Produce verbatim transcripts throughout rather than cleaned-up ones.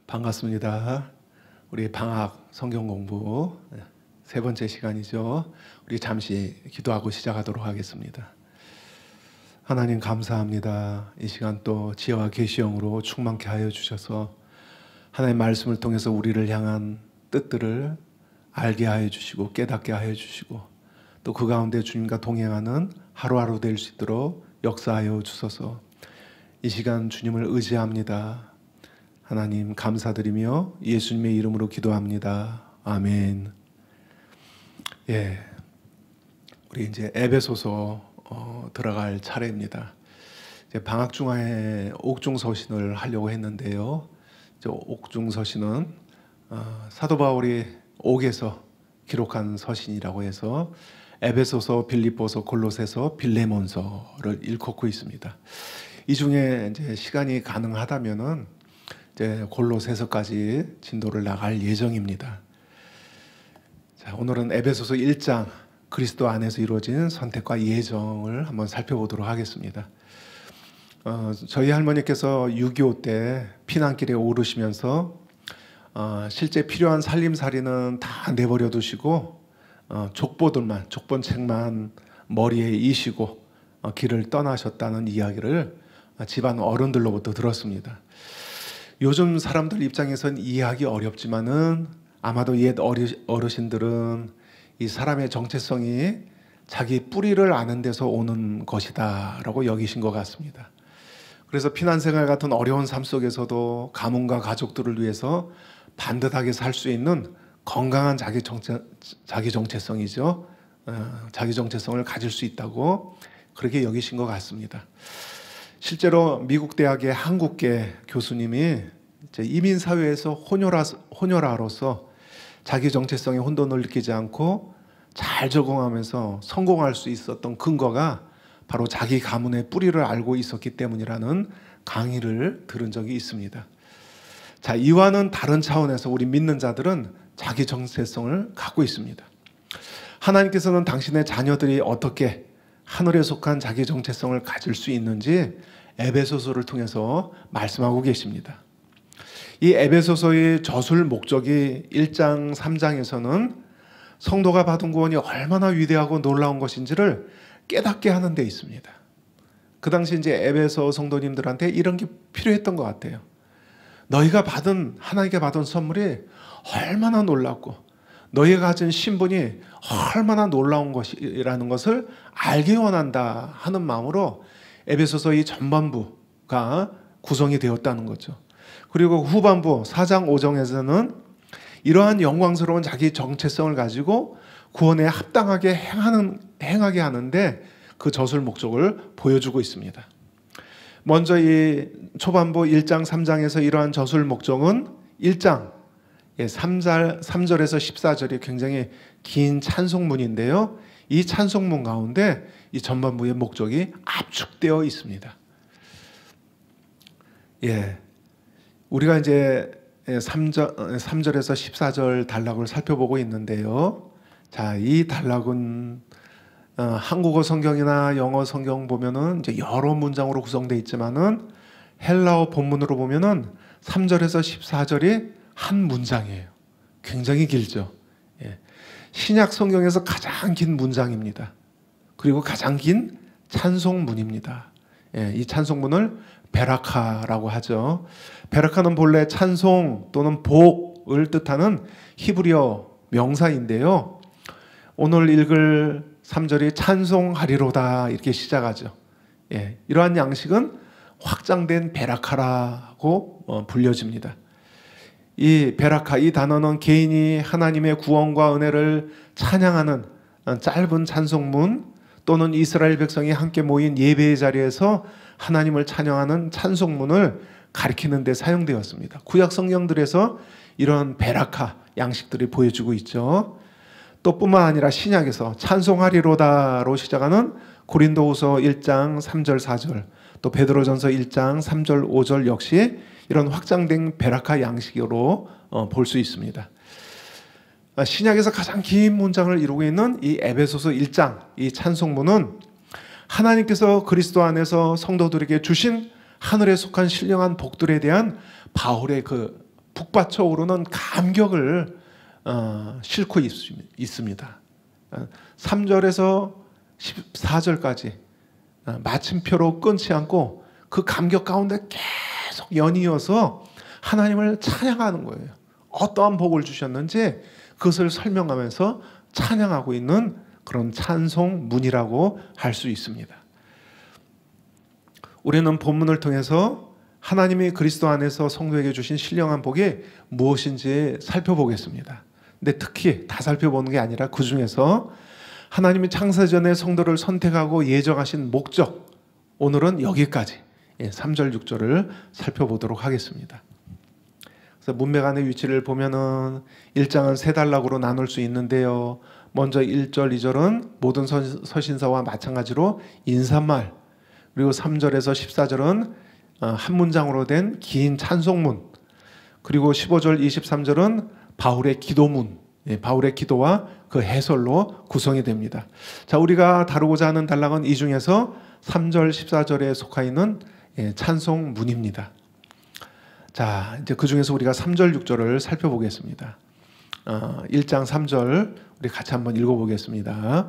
반갑습니다. 우리 방학 성경 공부 세 번째 시간이죠. 우리 잠시 기도하고 시작하도록 하겠습니다. 하나님 감사합니다. 이 시간 또 지혜와 계시형으로 충만케 하여 주셔서 하나님의 말씀을 통해서 우리를 향한 뜻들을 알게 하여 주시고 깨닫게 하여 주시고 또 그 가운데 주님과 동행하는 하루하루 될 수 있도록 역사하여 주소서. 이 시간 주님을 의지합니다. 하나님 감사드리며 예수님의 이름으로 기도합니다. 아멘. 예, 우리 이제 에베소서 어, 들어갈 차례입니다. 이제 방학 중에 옥중서신을 하려고 했는데요. 이제 옥중서신은 어, 사도 바울이 옥에서 기록한 서신이라고 해서 에베소서, 빌립보서, 골로새서, 빌레몬서를 일컫고 있습니다. 이 중에 이제 시간이 가능하다면은 이제 골로새서까지 진도를 나갈 예정입니다. 자, 오늘은 에베소서 일 장 그리스도 안에서 이루어진 선택과 예정을 한번 살펴보도록 하겠습니다. 어, 저희 할머니께서 육이오 때 피난길에 오르시면서 어, 실제 필요한 살림살이는 다 내버려 두시고 어, 족보들만, 족본책만 머리에 이시고 어, 길을 떠나셨다는 이야기를 집안 어른들로부터 들었습니다. 요즘 사람들 입장에선 이해하기 어렵지만은 아마도 옛 어르신들은 이 사람의 정체성이 자기 뿌리를 아는 데서 오는 것이다 라고 여기신 것 같습니다. 그래서 피난생활 같은 어려운 삶 속에서도 가문과 가족들을 위해서 반듯하게 살 수 있는 건강한 자기 정체, 자기 정체성이죠. 어, 자기 정체성을 가질 수 있다고 그렇게 여기신 것 같습니다. 실제로 미국 대학의 한국계 교수님이 이제 이민 사회에서 혼혈아, 혼혈아로서 자기 정체성에 혼돈을 느끼지 않고 잘 적응하면서 성공할 수 있었던 근거가 바로 자기 가문의 뿌리를 알고 있었기 때문이라는 강의를 들은 적이 있습니다. 자, 이와는 다른 차원에서 우리 믿는 자들은 자기 정체성을 갖고 있습니다. 하나님께서는 당신의 자녀들이 어떻게 하늘에 속한 자기 정체성을 가질 수 있는지 에베소서를 통해서 말씀하고 계십니다. 이 에베소서의 저술 목적이 일 장, 삼 장에서는 성도가 받은 구원이 얼마나 위대하고 놀라운 것인지를 깨닫게 하는 데 있습니다. 그 당시 이제 에베소 성도님들한테 이런 게 필요했던 것 같아요. 너희가 받은, 하나님께 받은 선물이 얼마나 놀랍고 너희가 가진 신분이 얼마나 놀라운 것이라는 것을 알기 원한다 하는 마음으로 에베소서의 전반부가 구성이 되었다는 거죠. 그리고 후반부 사 장 오 절에서는 이러한 영광스러운 자기 정체성을 가지고 구원에 합당하게 행하는, 행하게 하는데 그 저술 목적을 보여주고 있습니다. 먼저 이 초반부 일 장, 삼 장에서 이러한 저술 목적은 일 장 삼 절에서 십사 절이 굉장히 긴 찬송문인데요. 이 찬송문 가운데 이 전반부의 목적이 압축되어 있습니다. 예, 우리가 이제 삼 절, 삼 절에서 십사 절 단락을 살펴보고 있는데요. 자, 이 단락은 어, 한국어 성경이나 영어 성경 보면은 이제 여러 문장으로 구성되어 있지만은 헬라어 본문으로 보면은 삼 절에서 십사 절이 한 문장이에요. 굉장히 길죠. 예. 신약 성경에서 가장 긴 문장입니다. 그리고 가장 긴 찬송문입니다. 예, 이 찬송문을 베라카라고 하죠. 베라카는 본래 찬송 또는 복을 뜻하는 히브리어 명사인데요. 오늘 읽을 삼 절이 찬송하리로다 이렇게 시작하죠. 예, 이러한 양식은 확장된 베라카라고 어, 불려집니다. 이 베라카, 이 단어는 개인이 하나님의 구원과 은혜를 찬양하는 짧은 찬송문 또는 이스라엘 백성이 함께 모인 예배의 자리에서 하나님을 찬양하는 찬송문을 가리키는 데 사용되었습니다. 구약 성경들에서 이런 베라카 양식들이 보여주고 있죠. 또 뿐만 아니라 신약에서 찬송하리로다로 시작하는 고린도후서 일 장 삼 절 사 절 또 베드로전서 일 장 삼 절 오 절 역시 이런 확장된 베라카 양식으로 볼 수 있습니다. 신약에서 가장 긴 문장을 이루고 있는 이 에베소서 일 장 이 찬송문은 하나님께서 그리스도 안에서 성도들에게 주신 하늘에 속한 신령한 복들에 대한 바울의 그 북받쳐 오르는 감격을 어, 싣고 있, 있습니다. 삼 절에서 십사 절까지 마침표로 끊지 않고 그 감격 가운데 계속 연이어서 하나님을 찬양하는 거예요. 어떠한 복을 주셨는지 그것을 설명하면서 찬양하고 있는 그런 찬송문이라고 할 수 있습니다. 우리는 본문을 통해서 하나님이 그리스도 안에서 성도에게 주신 신령한 복이 무엇인지 살펴보겠습니다. 근데 특히 다 살펴보는 게 아니라 그 중에서 하나님이 창세전에 성도를 선택하고 예정하신 목적, 오늘은 여기까지 삼 절 육 절을 살펴보도록 하겠습니다. 그래서 문맥안의 위치를 보면은 일 장은 세 단락으로 나눌 수 있는데요. 먼저 일 절, 이 절은 모든 서신서와 마찬가지로 인사말, 그리고 삼 절에서 십사 절은 한 문장으로 된 긴 찬송문, 그리고 십오 절, 이십삼 절은 바울의 기도문, 바울의 기도와 그 해설로 구성이 됩니다. 자, 우리가 다루고자 하는 단락은 이 중에서 삼 절, 십사 절에 속하 있는 찬송문입니다. 자, 이제 그 중에서 우리가 삼 절, 육 절을 살펴보겠습니다. 어, 일 장 삼 절 우리 같이 한번 읽어보겠습니다.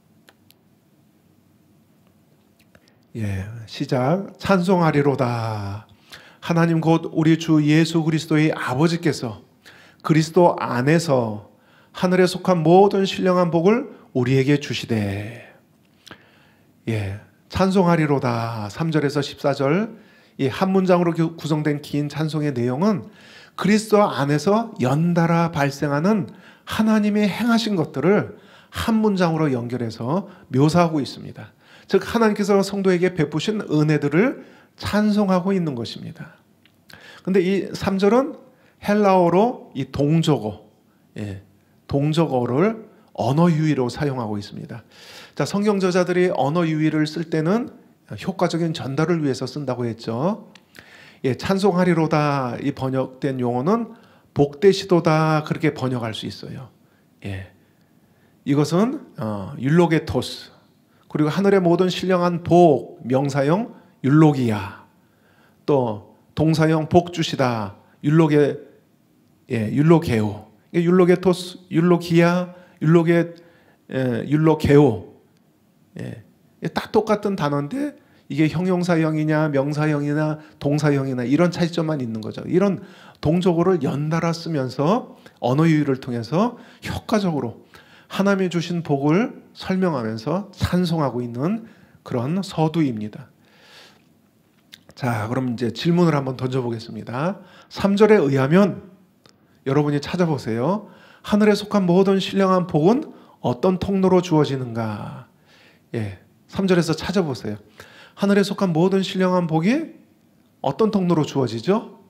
예, 시작. 찬송하리로다. 하나님 곧 우리 주 예수 그리스도의 아버지께서 그리스도 안에서 하늘에 속한 모든 신령한 복을 우리에게 주시되. 예, 찬송하리로다. 삼 절에서 십사 절 이 한 문장으로 구성된 긴 찬송의 내용은 그리스도 안에서 연달아 발생하는 하나님의 행하신 것들을 한 문장으로 연결해서 묘사하고 있습니다. 즉 하나님께서 성도에게 베푸신 은혜들을 찬송하고 있는 것입니다. 그런데 이 삼 절은 헬라어로 이 동적어, 예, 동적어를 언어 유희로 사용하고 있습니다. 자, 성경 저자들이 언어 유희를 쓸 때는 효과적인 전달을 위해서 쓴다고 했죠. 예, 찬송하리로다 이 번역된 용어는 복되시도다 그렇게 번역할 수 있어요. 예, 이것은 어, 율로게토스, 그리고 하늘의 모든 신령한 복, 명사형 율로기야, 또 동사형 복 주시다 율로게, 예, 율로게오, 율로게토스, 율로기야, 율로게, 예, 율로게오, 예, 딱 똑같은 단어인데 이게 형용사형이냐 명사형이나 동사형이나 이런 차이점만 있는 거죠. 이런 동적어를 연달아 쓰면서 언어 유희를 통해서 효과적으로 하나님이 주신 복을 설명하면서 찬송하고 있는 그런 서두입니다. 자, 그럼 이제 질문을 한번 던져보겠습니다. 삼 절에 의하면 여러분이 찾아보세요. 하늘에 속한 모든 신령한 복은 어떤 통로로 주어지는가? 예, 삼 절에서 찾아보세요. 하늘에 속한 모든 신령한 복이 어떤 통로로 주어지죠?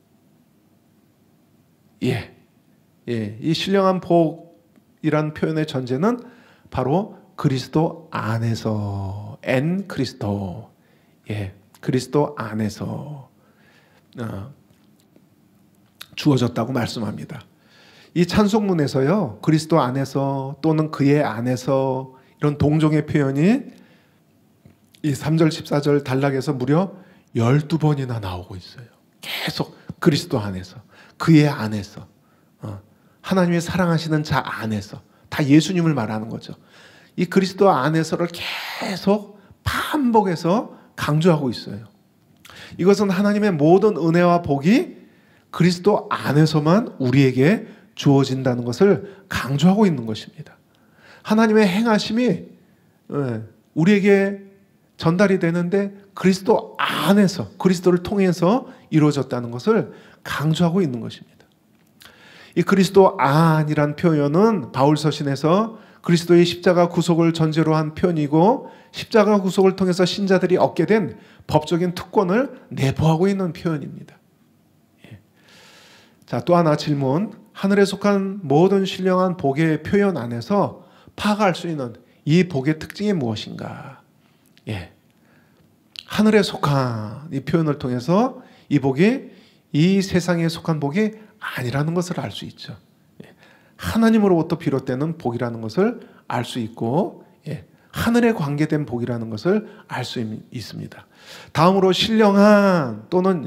예, 예, 이 신령한 복이란 표현의 전제는 바로 그리스도 안에서, 엔 그리스도, 예, 그리스도 안에서 어, 주어졌다고 말씀합니다. 이 찬송문에서요, 그리스도 안에서 또는 그의 안에서 이런 동종의 표현이 이 삼 절 십사 절 단락에서 무려 열두 번이나 나오고 있어요. 계속 그리스도 안에서, 그의 안에서, 어, 하나님의 사랑하시는 자 안에서, 다 예수님을 말하는 거죠. 이 그리스도 안에서를 계속 반복해서 강조하고 있어요. 이것은 하나님의 모든 은혜와 복이 그리스도 안에서만 우리에게 주어진다는 것을 강조하고 있는 것입니다. 하나님의 행하심이 우리에게 전달이 되는데 그리스도 안에서, 그리스도를 통해서 이루어졌다는 것을 강조하고 있는 것입니다. 이 그리스도 안이란 표현은 바울 서신에서 그리스도의 십자가 구속을 전제로 한 표현이고, 십자가 구속을 통해서 신자들이 얻게 된 법적인 특권을 내포하고 있는 표현입니다. 예. 자, 또 하나 질문. 하늘에 속한 모든 신령한 복의 표현 안에서 파악할 수 있는 이 복의 특징이 무엇인가? 예. 하늘에 속한 이 표현을 통해서 이 복이 이 세상에 속한 복이 아니라는 것을 알 수 있죠. 예. 하나님으로부터 비롯되는 복이라는 것을 알 수 있고, 예. 하늘에 관계된 복이라는 것을 알 수 있습니다. 다음으로 신령한 또는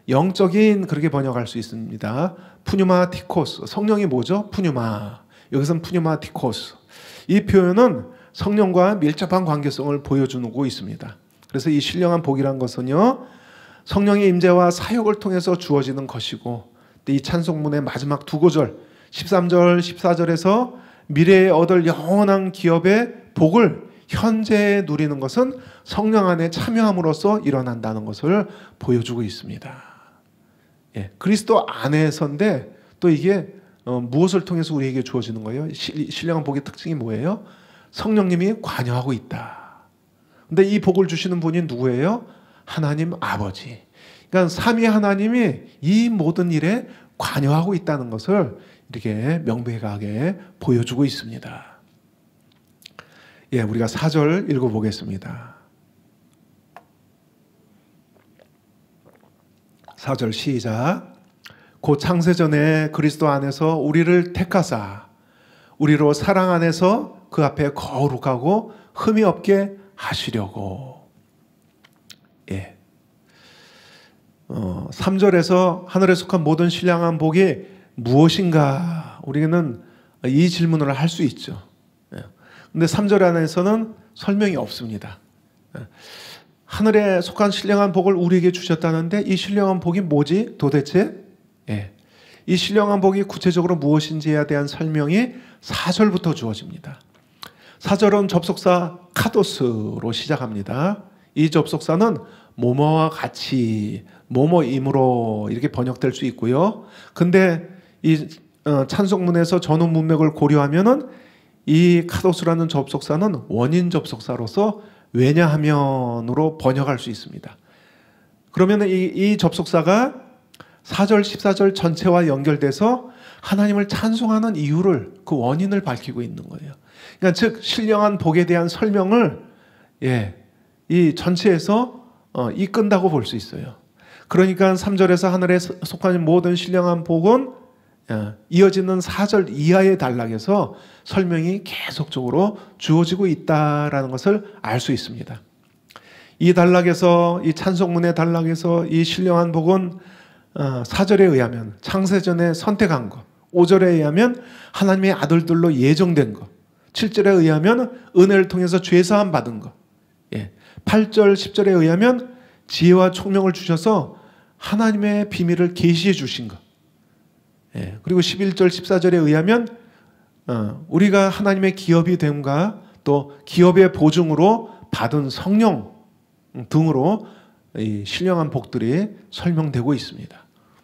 영적인 그렇게 번역할 수 있습니다. 푸뉴마티코스. 성령이 뭐죠? 푸뉴마. 여기서는 푸뉴마티코스. 이 표현은 성령과 밀접한 관계성을 보여주고 있습니다. 그래서 이 신령한 복이란 것은요, 성령의 임재와 사역을 통해서 주어지는 것이고, 이 찬송문의 마지막 두 구절 십삼 절 십사 절에서 미래에 얻을 영원한 기업의 복을 현재 누리는 것은 성령 안에 참여함으로써 일어난다는 것을 보여주고 있습니다. 예, 그리스도 안에서인데 또 이게 어, 무엇을 통해서 우리에게 주어지는 거예요? 시, 신령한 복의 특징이 뭐예요? 성령님이 관여하고 있다. 근데 이 복을 주시는 분이 누구예요? 하나님 아버지. 그러니까 삼위 하나님이 이 모든 일에 관여하고 있다는 것을 이렇게 명백하게 보여주고 있습니다. 예, 우리가 사 절 읽어보겠습니다. 사 절 시작. 곧 창세전에 그리스도 안에서 우리를 택하사 우리로 사랑 안에서 그 앞에 거룩하고 흠이 없게 하시려고. 예. 어, 삼 절에서 하늘에 속한 모든 신령한 복이 무엇인가? 우리는 이 질문을 할 수 있죠. 근데 삼 절 안에서는 설명이 없습니다. 하늘에 속한 신령한 복을 우리에게 주셨다는데 이 신령한 복이 뭐지 도대체? 예. 이 신령한 복이 구체적으로 무엇인지에 대한 설명이 사 절부터 주어집니다. 사 절은 접속사 카도스로 시작합니다. 이 접속사는 뭐뭐와 같이, 뭐뭐이므로 이렇게 번역될 수 있고요. 근데 이 찬송문에서 전후 문맥을 고려하면은 이 카도스라는 접속사는 원인 접속사로서 왜냐하면으로 번역할 수 있습니다. 그러면 이, 이 접속사가 사 절 십사 절 전체와 연결돼서 하나님을 찬송하는 이유를, 그 원인을 밝히고 있는 거예요. 그러니까 즉 신령한 복에 대한 설명을 예, 이 전체에서 어, 이끈다고 볼 수 있어요. 그러니까 삼 절에서 하늘에 속한 모든 신령한 복은 이어지는 사 절 이하의 단락에서 설명이 계속적으로 주어지고 있다라는 것을 알 수 있습니다. 이 단락에서, 이 찬송문의 단락에서 이 신령한 복은 사 절에 의하면 창세전에 선택한 것, 오 절에 의하면 하나님의 아들들로 예정된 것, 칠 절에 의하면 은혜를 통해서 죄사함 받은 것, 팔 절 십 절에 의하면 지혜와 총명을 주셔서 하나님의 비밀을 계시해 주신 것, 예, 그리고 십일 절 십사 절에 의하면 어, 우리가 하나님의 기업이 됨과 또 기업의 보증으로 받은 성령 등으로 이 신령한 복들이 설명되고 있습니다.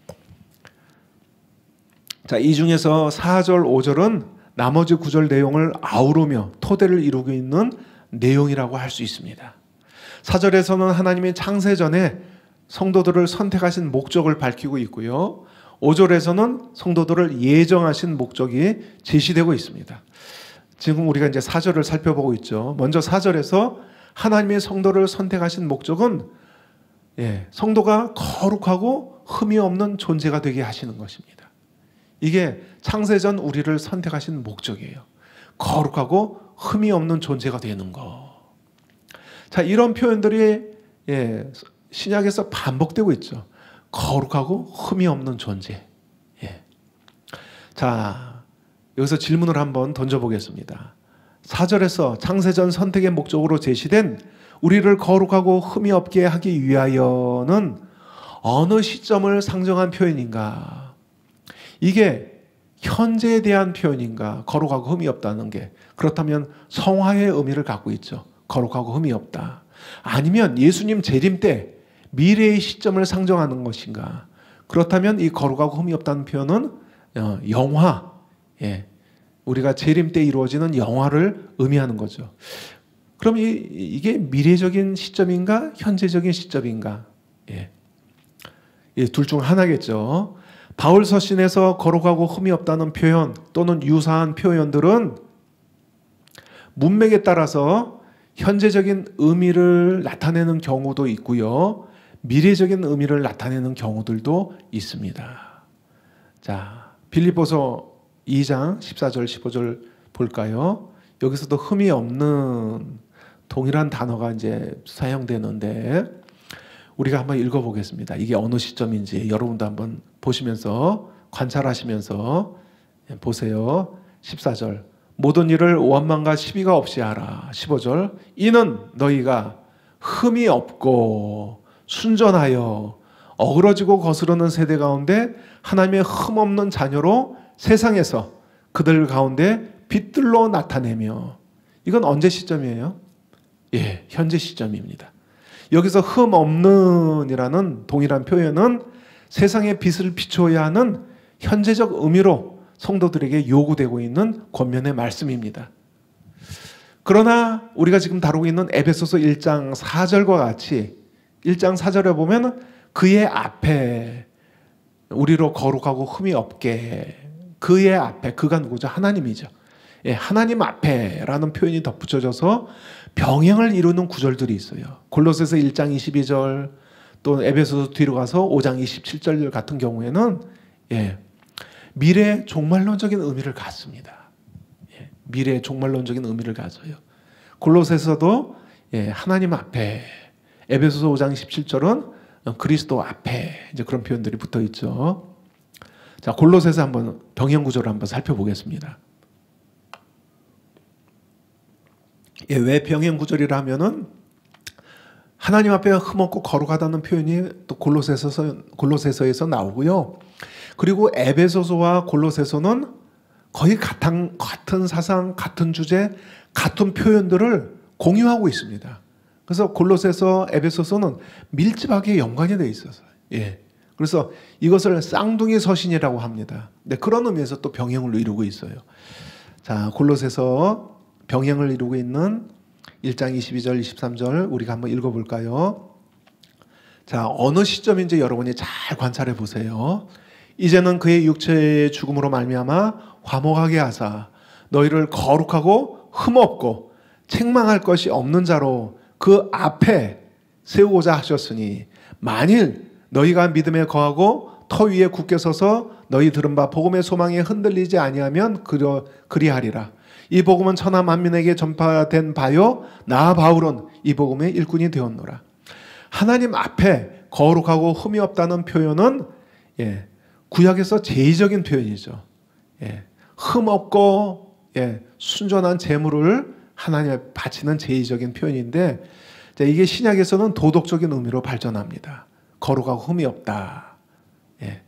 자, 이 중에서 사 절 오 절은 나머지 구 절 내용을 아우르며 토대를 이루고 있는 내용이라고 할 수 있습니다. 사 절에서는 하나님이 창세전에 성도들을 선택하신 목적을 밝히고 있고요. 오 절에서는 성도들을 예정하신 목적이 제시되고 있습니다. 지금 우리가 이제 사 절을 살펴보고 있죠. 먼저 사 절에서 하나님의 성도를 선택하신 목적은 예, 성도가 거룩하고 흠이 없는 존재가 되게 하시는 것입니다. 이게 창세전 우리를 선택하신 목적이에요. 거룩하고 흠이 없는 존재가 되는 거. 자, 이런 표현들이 예, 신약에서 반복되고 있죠. 거룩하고 흠이 없는 존재. 예. 자, 여기서 질문을 한번 던져보겠습니다. 사 절에서 창세전 선택의 목적으로 제시된 우리를 거룩하고 흠이 없게 하기 위하여는 어느 시점을 상정한 표현인가? 이게 현재에 대한 표현인가? 거룩하고 흠이 없다는 게. 그렇다면 성화의 의미를 갖고 있죠. 거룩하고 흠이 없다. 아니면 예수님 재림 때 미래의 시점을 상정하는 것인가? 그렇다면 이 거룩하고 흠이 없다는 표현은 영화, 예, 우리가 재림 때 이루어지는 영화를 의미하는 거죠. 그럼 이, 이게 미래적인 시점인가? 현재적인 시점인가? 예. 예, 둘 중 하나겠죠. 바울 서신에서 거룩하고 흠이 없다는 표현 또는 유사한 표현들은 문맥에 따라서 현재적인 의미를 나타내는 경우도 있고요. 미래적인 의미를 나타내는 경우들도 있습니다. 자, 빌립보서 이 장 십사 절 십오 절 볼까요? 여기서도 흠이 없는 동일한 단어가 이제 사용되는데 우리가 한번 읽어보겠습니다. 이게 어느 시점인지 여러분도 한번 보시면서 관찰하시면서 보세요. 십사 절 모든 일을 원망과 시비가 없이 하라. 십오 절 이는 너희가 흠이 없고 순전하여 어그러지고 거스르는 세대 가운데 하나님의 흠 없는 자녀로 세상에서 그들 가운데 빛들로 나타내며. 이건 언제 시점이에요? 예, 현재 시점입니다. 여기서 흠 없는이라는 동일한 표현은 세상의 빛을 비춰야 하는 현재적 의미로 성도들에게 요구되고 있는 권면의 말씀입니다. 그러나 우리가 지금 다루고 있는 에베소서 일 장 사 절과 같이 일 장 사 절에 보면 그의 앞에 우리로 거룩하고 흠이 없게, 그의 앞에, 그가 누구죠? 하나님이죠. 예, 하나님 앞에라는 표현이 덧붙여져서 병행을 이루는 구절들이 있어요. 골로새서 일 장 이십이 절, 또 에베소서 뒤로 가서 오 장 이십칠 절 같은 경우에는 예, 미래의 종말론적인 의미를 갖습니다. 예, 미래의 종말론적인 의미를 가져요. 골로새서도 예, 하나님 앞에, 에베소서 오 장 십칠 절은 그리스도 앞에, 이제 그런 표현들이 붙어 있죠. 자, 골로새서 한번 병행 구조를 한번 살펴보겠습니다. 예, 왜 병행 구절이라 하면은 하나님 앞에 흠없고 거룩하다는 표현이 또 골로새서 골로새서에서 나오고요. 그리고 에베소서와 골로새서는 거의 같은 같은 사상, 같은 주제, 같은 표현들을 공유하고 있습니다. 그래서 골로새서, 에베소서는 밀접하게 연관이 되어 있어서 예. 그래서 이것을 쌍둥이 서신이라고 합니다. 네, 그런 의미에서 또 병행을 이루고 있어요. 자, 골로새서 병행을 이루고 있는 일 장 이십이 절, 이십삼 절 우리가 한번 읽어볼까요? 자, 어느 시점인지 여러분이 잘 관찰해 보세요. 이제는 그의 육체의 죽음으로 말미암아 화목하게 하사 너희를 거룩하고 흠없고 책망할 것이 없는 자로 그 앞에 세우고자 하셨으니 만일 너희가 믿음에 거하고 터 위에 굳게 서서 너희 들은 바 복음의 소망에 흔들리지 아니하면 그리하리라. 이 복음은 천하 만민에게 전파된 바요 나 바울은 이 복음의 일꾼이 되었노라. 하나님 앞에 거룩하고 흠이 없다는 표현은 예, 구약에서 제의적인 표현이죠. 예, 흠 없고 예, 순전한 제물을 하나님에 바치는 제의적인 표현인데 자, 이게 신약에서는 도덕적인 의미로 발전합니다. 거룩하고 흠이 없다. 예.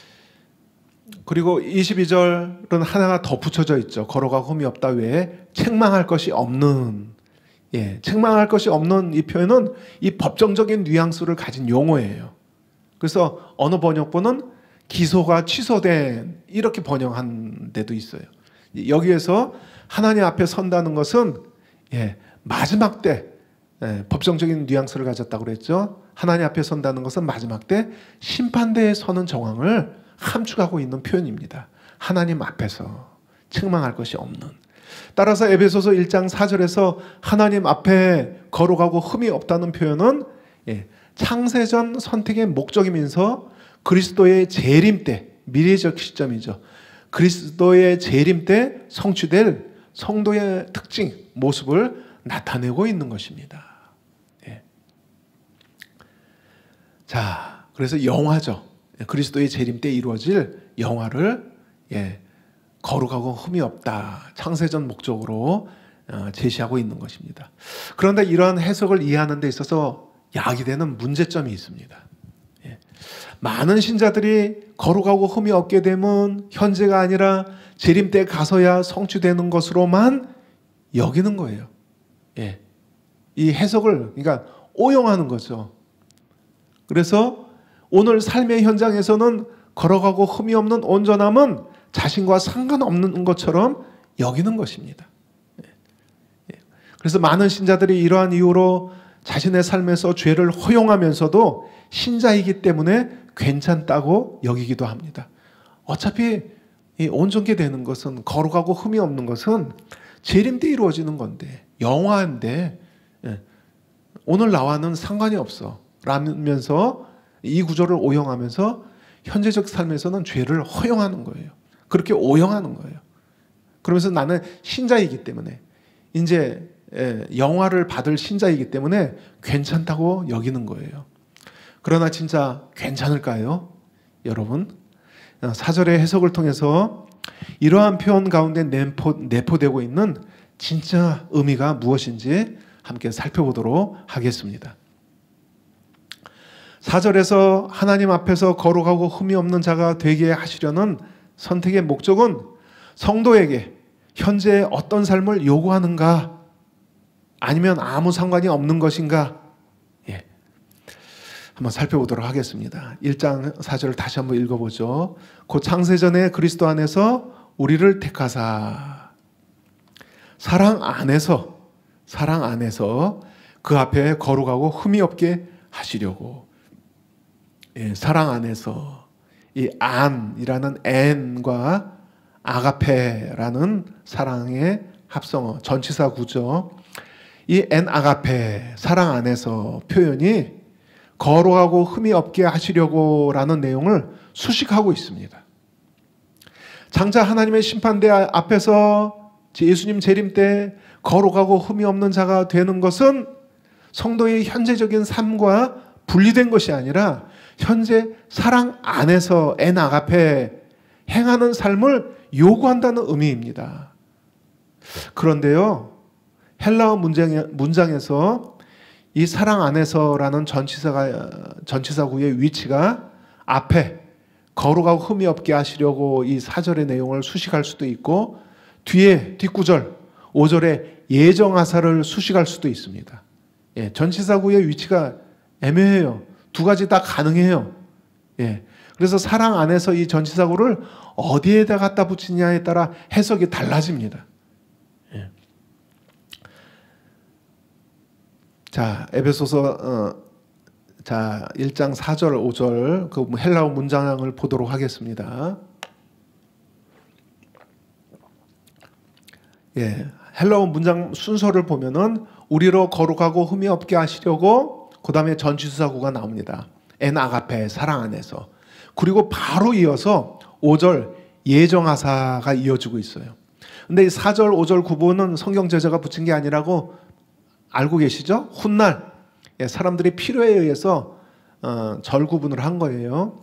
그리고 이십이 절은 하나가 더 붙여져 있죠. 거룩하고 흠이 없다 외에 책망할 것이 없는, 예, 책망할 것이 없는 이 표현은 이 법정적인 뉘앙스를 가진 용어예요. 그래서 어느 번역본은 기소가 취소된 이렇게 번역한 데도 있어요. 여기에서 하나님 앞에 선다는 것은 예, 마지막 때 예, 법정적인 뉘앙스를 가졌다고 그랬죠. 하나님 앞에 선다는 것은 마지막 때 심판대에 서는 정황을 함축하고 있는 표현입니다. 하나님 앞에서 책망할 것이 없는. 따라서 에베소서 일 장 사 절에서 하나님 앞에 거룩하고 흠이 없다는 표현은 예, 창세전 선택의 목적이면서 그리스도의 재림 때, 미래적 시점이죠. 그리스도의 재림 때 성취될 성도의 특징, 모습을 나타내고 있는 것입니다. 예. 자, 그래서 영화죠. 그리스도의 재림 때 이루어질 영화를 예, 거룩하고 흠이 없다. 창세전 목적으로 어, 제시하고 있는 것입니다. 그런데 이러한 해석을 이해하는 데 있어서 야기되는 문제점이 있습니다. 예. 많은 신자들이 거룩하고 흠이 없게 되면 현재가 아니라 재림 때 가서야 성취되는 것으로만 여기는 거예요. 예. 이 해석을 그러니까 오용하는 거죠. 그래서 오늘 삶의 현장에서는 걸어가고 흠이 없는 온전함은 자신과 상관없는 것처럼 여기는 것입니다. 그래서 많은 신자들이 이러한 이유로 자신의 삶에서 죄를 허용하면서도 신자이기 때문에 괜찮다고 여기기도 합니다. 어차피 이 온전케 되는 것은, 거룩하고 흠이 없는 것은 재림 때 이루어지는 건데, 영화인데 오늘 나와는 상관이 없어 라면서 이 구조를 오용하면서 현재적 삶에서는 죄를 허용하는 거예요. 그렇게 오용하는 거예요. 그러면서 나는 신자이기 때문에, 이제 영화를 받을 신자이기 때문에 괜찮다고 여기는 거예요. 그러나 진짜 괜찮을까요? 여러분, 사절의 해석을 통해서 이러한 표현 가운데 내포, 내포되고 있는 진짜 의미가 무엇인지 함께 살펴보도록 하겠습니다. 사절에서 하나님 앞에서 거룩하고 흠이 없는 자가 되게 하시려는 선택의 목적은 성도에게 현재 어떤 삶을 요구하는가, 아니면 아무 상관이 없는 것인가, 예. 한번 살펴보도록 하겠습니다. 일 장 사 절을 다시 한번 읽어보죠. 곧 창세전에 그리스도 안에서 우리를 택하사 사랑 안에서 사랑 안에서 그 앞에 거룩하고 흠이 없게 하시려고. 예, 사랑 안에서 이 안이라는 N과 아가페라는 사랑의 합성어, 전치사 구조, 이 엔 아가페, 사랑 안에서 표현이 거룩하고 흠이 없게 하시려고 라는 내용을 수식하고 있습니다. 장차 하나님의 심판대 앞에서 예수님 재림 때 거룩하고 흠이 없는 자가 되는 것은 성도의 현재적인 삶과 분리된 것이 아니라 현재 사랑 안에서 엔 아가페 행하는 삶을 요구한다는 의미입니다. 그런데요, 헬라어 문장에서 이 사랑 안에서라는 전치사가, 전치사구의 위치가 앞에 거룩하고 흠이 없게 하시려고 이 사 절의 내용을 수식할 수도 있고, 뒤에 뒷구절 오 절에 예정하사를 수식할 수도 있습니다. 예, 전치사구의 위치가 애매해요. 두 가지 다 가능해요. 예, 그래서 사랑 안에서 이 전치사구를 어디에다 갖다 붙이냐에 따라 해석이 달라집니다. 예. 자, 에베소서 어, 자, 일 장 사 절 오 절 그 헬라어 문장을 보도록 하겠습니다. 예, 헬라어 문장 순서를 보면은 우리로 거룩하고 흠이 없게 하시려고, 그 다음에 전치사구가 나옵니다. 엔 아가페, 사랑 안에서. 그리고 바로 이어서 오 절 예정하사가 이어지고 있어요. 근데 이 사 절 오 절 구분은 성경 저자가 붙인 게 아니라고 알고 계시죠? 훗날 사람들이 필요에 의해서 어, 절 구분을 한 거예요.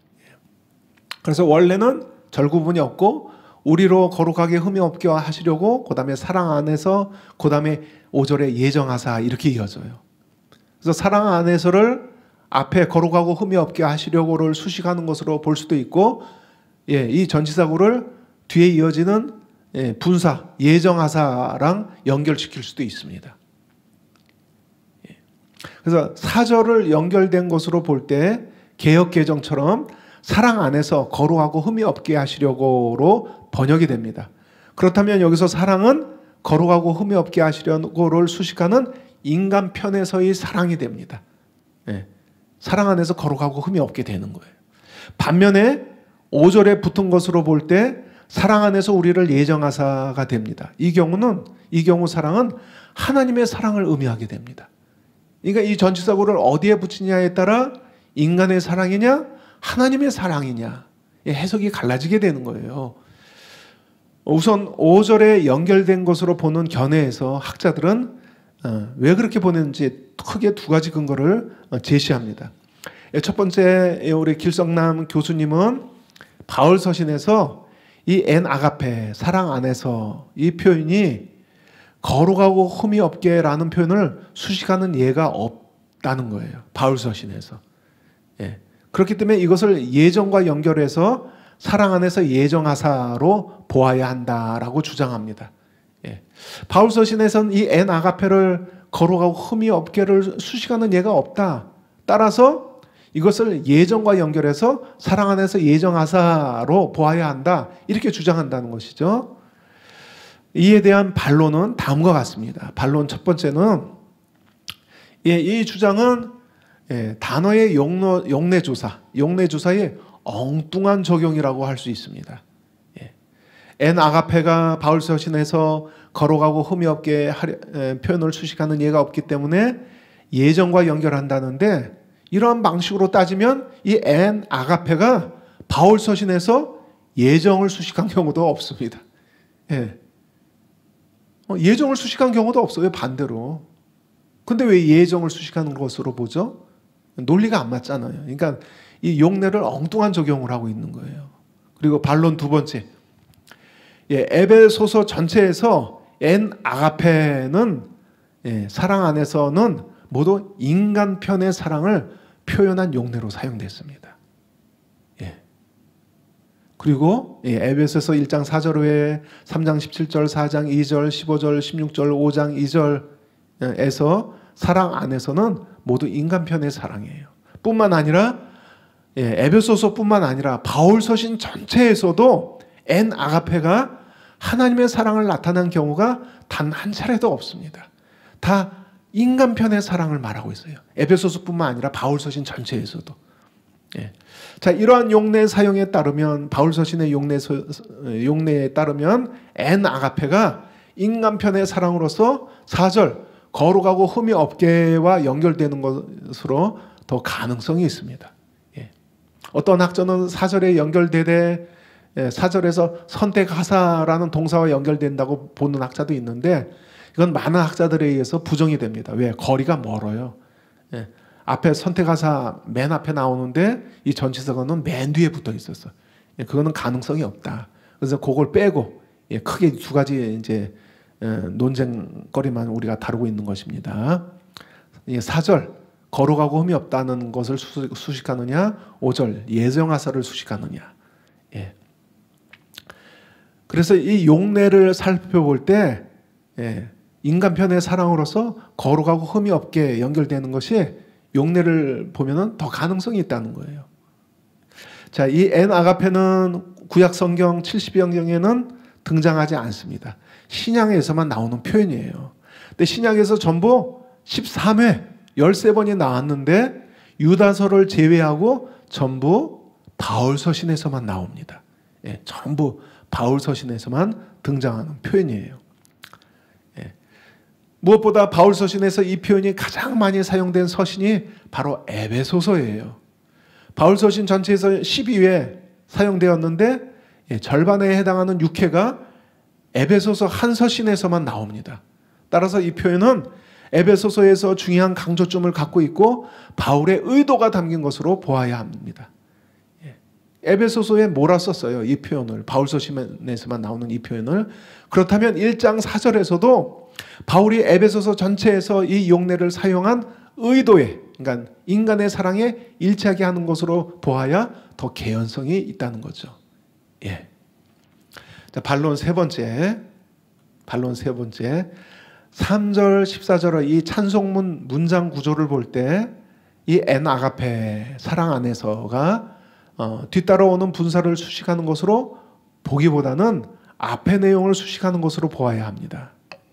그래서 원래는 절 구분이 없고 우리로 거룩하게 흠이 없게 하시려고, 그 다음에 사랑 안에서, 그 다음에 오 절에 예정하사 이렇게 이어져요. 그래서 사랑 안에서를 앞에 거룩하고 흠이 없게 하시려고를 수식하는 것으로 볼 수도 있고, 예, 이 전치사구를 뒤에 이어지는 예, 분사 예정하사랑 연결시킬 수도 있습니다. 예. 그래서 사 절을 연결된 것으로 볼 때 개역개정처럼 사랑 안에서 거룩하고 흠이 없게 하시려고로 번역이 됩니다. 그렇다면 여기서 사랑은 거룩하고 흠이 없게 하시려고를 수식하는 인간 편에서의 사랑이 됩니다. 예. 사랑 안에서 거룩하고 흠이 없게 되는 거예요. 반면에 오 절에 붙은 것으로 볼 때 사랑 안에서 우리를 예정하사가 됩니다. 이 경우는, 이 경우 사랑은 하나님의 사랑을 의미하게 됩니다. 그러니까 이 전치사구를 어디에 붙이냐에 따라 인간의 사랑이냐 하나님의 사랑이냐 해석이 갈라지게 되는 거예요. 우선 오 절에 연결된 것으로 보는 견해에서 학자들은 왜 그렇게 보냈는지 크게 두 가지 근거를 제시합니다. 첫 번째, 우리 길성남 교수님은 바울 서신에서 이 엔 아가페, 사랑 안에서 이 표현이 거룩하고 흠이 없게라는 표현을 수식하는 예가 없다는 거예요. 바울 서신에서. 예. 그렇기 때문에 이것을 예정과 연결해서 사랑 안에서 예정하사로 보아야 한다라고 주장합니다. 예. 바울 서신에서는 이 엔 아가페를 거룩하고 흠이 없게를 수식하는 예가 없다. 따라서 이것을 예정과 연결해서 사랑 안에서 예정하사로 보아야 한다. 이렇게 주장한다는 것이죠. 이에 대한 반론은 다음과 같습니다. 반론 첫 번째는, 예, 이 주장은 예, 단어의 용어, 용례조사, 용례조사의 엉뚱한 적용이라고 할 수 있습니다. 예. 엔 아가페가 바울 서신에서 거룩하고 흠이 없게 하려, 에, 표현을 수식하는 예가 없기 때문에 예정과 연결한다는데, 이러한 방식으로 따지면 이 엔 아가페가 바울 서신에서 예정을 수식한 경우도 없습니다. 예. 어, 예정을 수식한 경우도 없어요. 반대로. 근데 왜 예정을 수식하는 것으로 보죠? 논리가 안 맞잖아요. 그러니까 이 용례를 엉뚱한 적용을 하고 있는 거예요. 그리고 반론 두 번째, 예, 에베소서 전체에서 엔 아가페는 예, 사랑 안에서는 모두 인간 편의 사랑을 표현한 용례로 사용됐습니다. 예. 그리고 예, 에베소서 일 장 사 절 외에 삼 장 십칠 절, 사 장 이 절, 십오 절, 십육 절, 오 장 이 절에서 사랑 안에서는 모두 인간 편의 사랑이에요. 뿐만 아니라 예, 에베소서뿐만 아니라 바울 서신 전체에서도 엔 아가페가 하나님의 사랑을 나타난 경우가 단 한 차례도 없습니다. 다 인간 편의 사랑을 말하고 있어요. 에베소서뿐만 아니라 바울 서신 전체에서도. 예. 자, 이러한 용례 사용에 따르면 바울 서신의 용례 용례에 따르면 엔 아가페가 인간 편의 사랑으로서 사 절 거룩하고 흠이 없게와 연결되는 것으로 더 가능성이 있습니다. 예. 어떤 학자는 사 절에 연결되되 사 절에서 선택하사라는 동사와 연결된다고 보는 학자도 있는데 이건 많은 학자들에 의해서 부정이 됩니다. 왜? 거리가 멀어요. 예. 앞에 선택하사 맨 앞에 나오는데 이 전치사가는 맨 뒤에 붙어 있었어. 예. 그거는 가능성이 없다. 그래서 그걸 빼고 예. 크게 두 가지 이제 논쟁거리만 우리가 다루고 있는 것입니다. 사 절 거룩하고 흠이 없다는 것을 수식하느냐, 오 절 예정하사를 수식하느냐. 예. 그래서 이 용례를 살펴볼 때 예, 인간 편의 사랑으로서 거룩하고 흠이 없게 연결되는 것이 용례를 보면은 더 가능성이 있다는 거예요. 자, 이 엔 아가페는 구약 성경 칠십 영경에는 등장하지 않습니다. 신약에서만 나오는 표현이에요. 근데 신약에서 전부 십삼 회, 십삼 번이 나왔는데 유다서를 제외하고 전부 바울 서신에서만 나옵니다. 예, 전부 바울 서신에서만 등장하는 표현이에요. 예. 무엇보다 바울 서신에서 이 표현이 가장 많이 사용된 서신이 바로 에베소서예요. 바울 서신 전체에서 십이 회 사용되었는데 예, 절반에 해당하는 육 회가 에베소서 한 서신에서만 나옵니다. 따라서 이 표현은 에베소서에서 중요한 강조점을 갖고 있고 바울의 의도가 담긴 것으로 보아야 합니다. 에베소서에 몰았었어요. 이 표현을. 바울 서신에서만 나오는 이 표현을. 그렇다면 일 장 사 절에서도 바울이 에베소서 전체에서 이 용례를 사용한 의도에, 그러니까 인간의 사랑에 일치하게 하는 것으로 보아야 더 개연성이 있다는 거죠. 예. 자, 반론 세 번째. 반론 세 번째. 삼 절, 십사 절의 이 찬송문 문장 구조를 볼 때 이 엔 아가페, 사랑 안에서가 어, 뒤따라오는 분사를 수식하는 것으로 보기보다는 앞의 내용을 수식하는 것으로 보아야 합니다.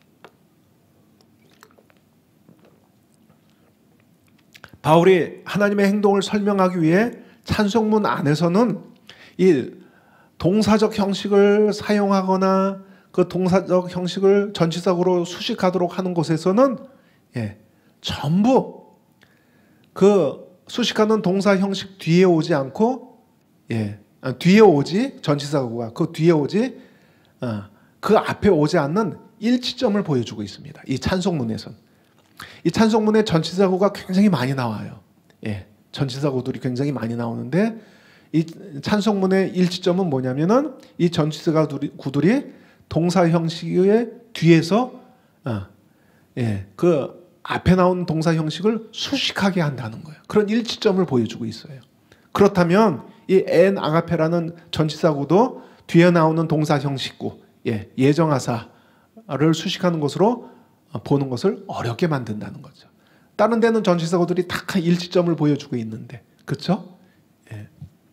바울이 하나님의 행동을 설명하기 위해 찬송문 안에서는 이 동사적 형식을 사용하거나 그 동사적 형식을 전치사구로 수식하도록 하는 곳에서는 예, 전부 그 수식하는 동사 형식 뒤에 오지 않고 예, 아, 뒤에 오지 전치사구가 그 뒤에 오지 어, 그 앞에 오지 않는 일치점을 보여주고 있습니다. 이 찬송문에선 이 찬송문에 전치사구가 굉장히 많이 나와요. 예, 전치사구들이 굉장히 많이 나오는데 이 찬송문의 일치점은 뭐냐면은 이 전치사구들이 동사 형식의 뒤에서 어, 예, 그 앞에 나온 동사 형식을 수식하게 한다는 거예요. 그런 일치점을 보여주고 있어요. 그렇다면 이 엔 아가페라는 전치사구도 뒤에 나오는 동사 형식구, 예, 예정하사를 수식하는 것으로 보는 것을 어렵게 만든다는 거죠. 다른 데는 전치사구들이 다 일치점을 보여주고 있는데, 그렇죠? 예.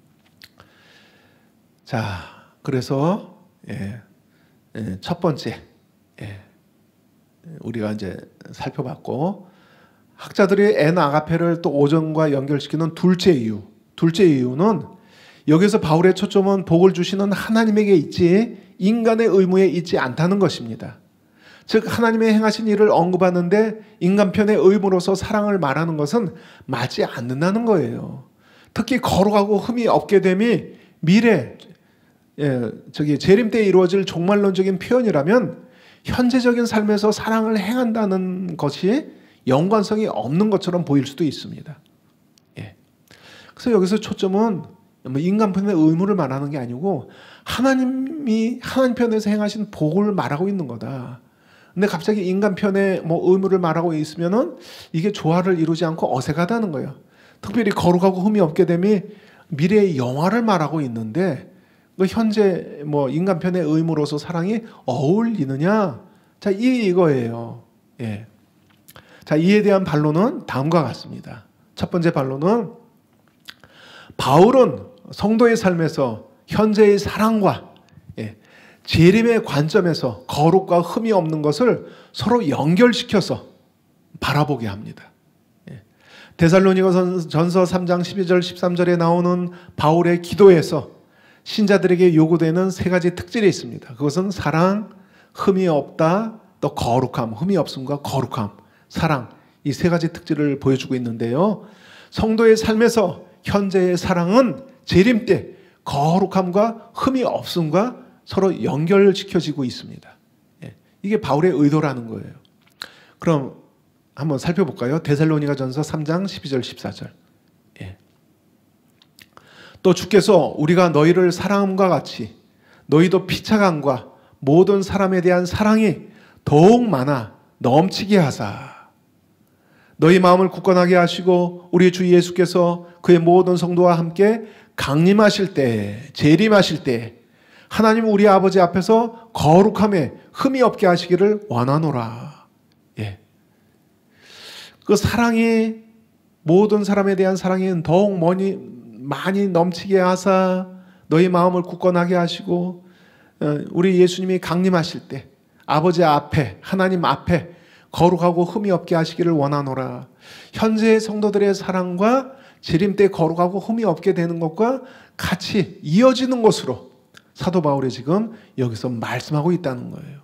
자, 그래서 예, 예, 첫 번째 예, 우리가 이제 살펴봤고, 학자들이 엔 아가페를 또 오전과 연결시키는 둘째 이유, 둘째 이유는 여기서 바울의 초점은 복을 주시는 하나님에게 있지 인간의 의무에 있지 않다는 것입니다. 즉 하나님의 행하신 일을 언급하는데 인간 편의 의무로서 사랑을 말하는 것은 맞지 않는다는 거예요. 특히 거룩하고 흠이 없게 됨이 미래 예, 저기 재림 때 이루어질 종말론적인 표현이라면 현재적인 삶에서 사랑을 행한다는 것이 연관성이 없는 것처럼 보일 수도 있습니다. 그래서 여기서 초점은 뭐 인간 편의 의무를 말하는 게 아니고 하나님이 하나님 편에서 행하신 복을 말하고 있는 거다. 근데 갑자기 인간 편의 뭐 의무를 말하고 있으면은 이게 조화를 이루지 않고 어색하다는 거예요. 특별히 거룩하고 흠이 없게 됨이 미래의 영화를 말하고 있는데 그 현재 뭐 인간 편의 의무로서 사랑이 어울리느냐? 자, 이 이거예요. 예. 자, 이에 대한 반론은 다음과 같습니다. 첫 번째 반론은 바울은 성도의 삶에서 현재의 사랑과 예, 재림의 관점에서 거룩과 흠이 없는 것을 서로 연결시켜서 바라보게 합니다. 예. 데살로니가전서 삼 장 십이 절 십삼 절에 나오는 바울의 기도에서 신자들에게 요구되는 세 가지 특질이 있습니다. 그것은 사랑, 흠이 없다, 또 거룩함, 흠이 없음과 거룩함, 사랑, 이 세 가지 특질을 보여주고 있는데요. 성도의 삶에서 현재의 사랑은 재림 때 거룩함과 흠이 없음과 서로 연결시켜지고 있습니다. 예, 이게 바울의 의도라는 거예요. 그럼 한번 살펴볼까요? 데살로니가전서 삼 장 십이 절 십사 절. 예. 또 주께서 우리가 너희를 사랑함과 같이 너희도 피차감과 모든 사람에 대한 사랑이 더욱 많아 넘치게 하사 너희 마음을 굳건하게 하시고 우리 주 예수께서 그의 모든 성도와 함께 강림하실 때, 재림하실 때 하나님 우리 아버지 앞에서 거룩함에 흠이 없게 하시기를 원하노라. 예. 그 사랑이 모든 사람에 대한 사랑이 더욱 많이, 많이 넘치게 하사 너희 마음을 굳건하게 하시고 우리 예수님이 강림하실 때 아버지 앞에 하나님 앞에 거룩하고 흠이 없게 하시기를 원하노라. 현재의 성도들의 사랑과 재림 때 거룩하고 흠이 없게 되는 것과 같이 이어지는 것으로 사도 바울이 지금 여기서 말씀하고 있다는 거예요.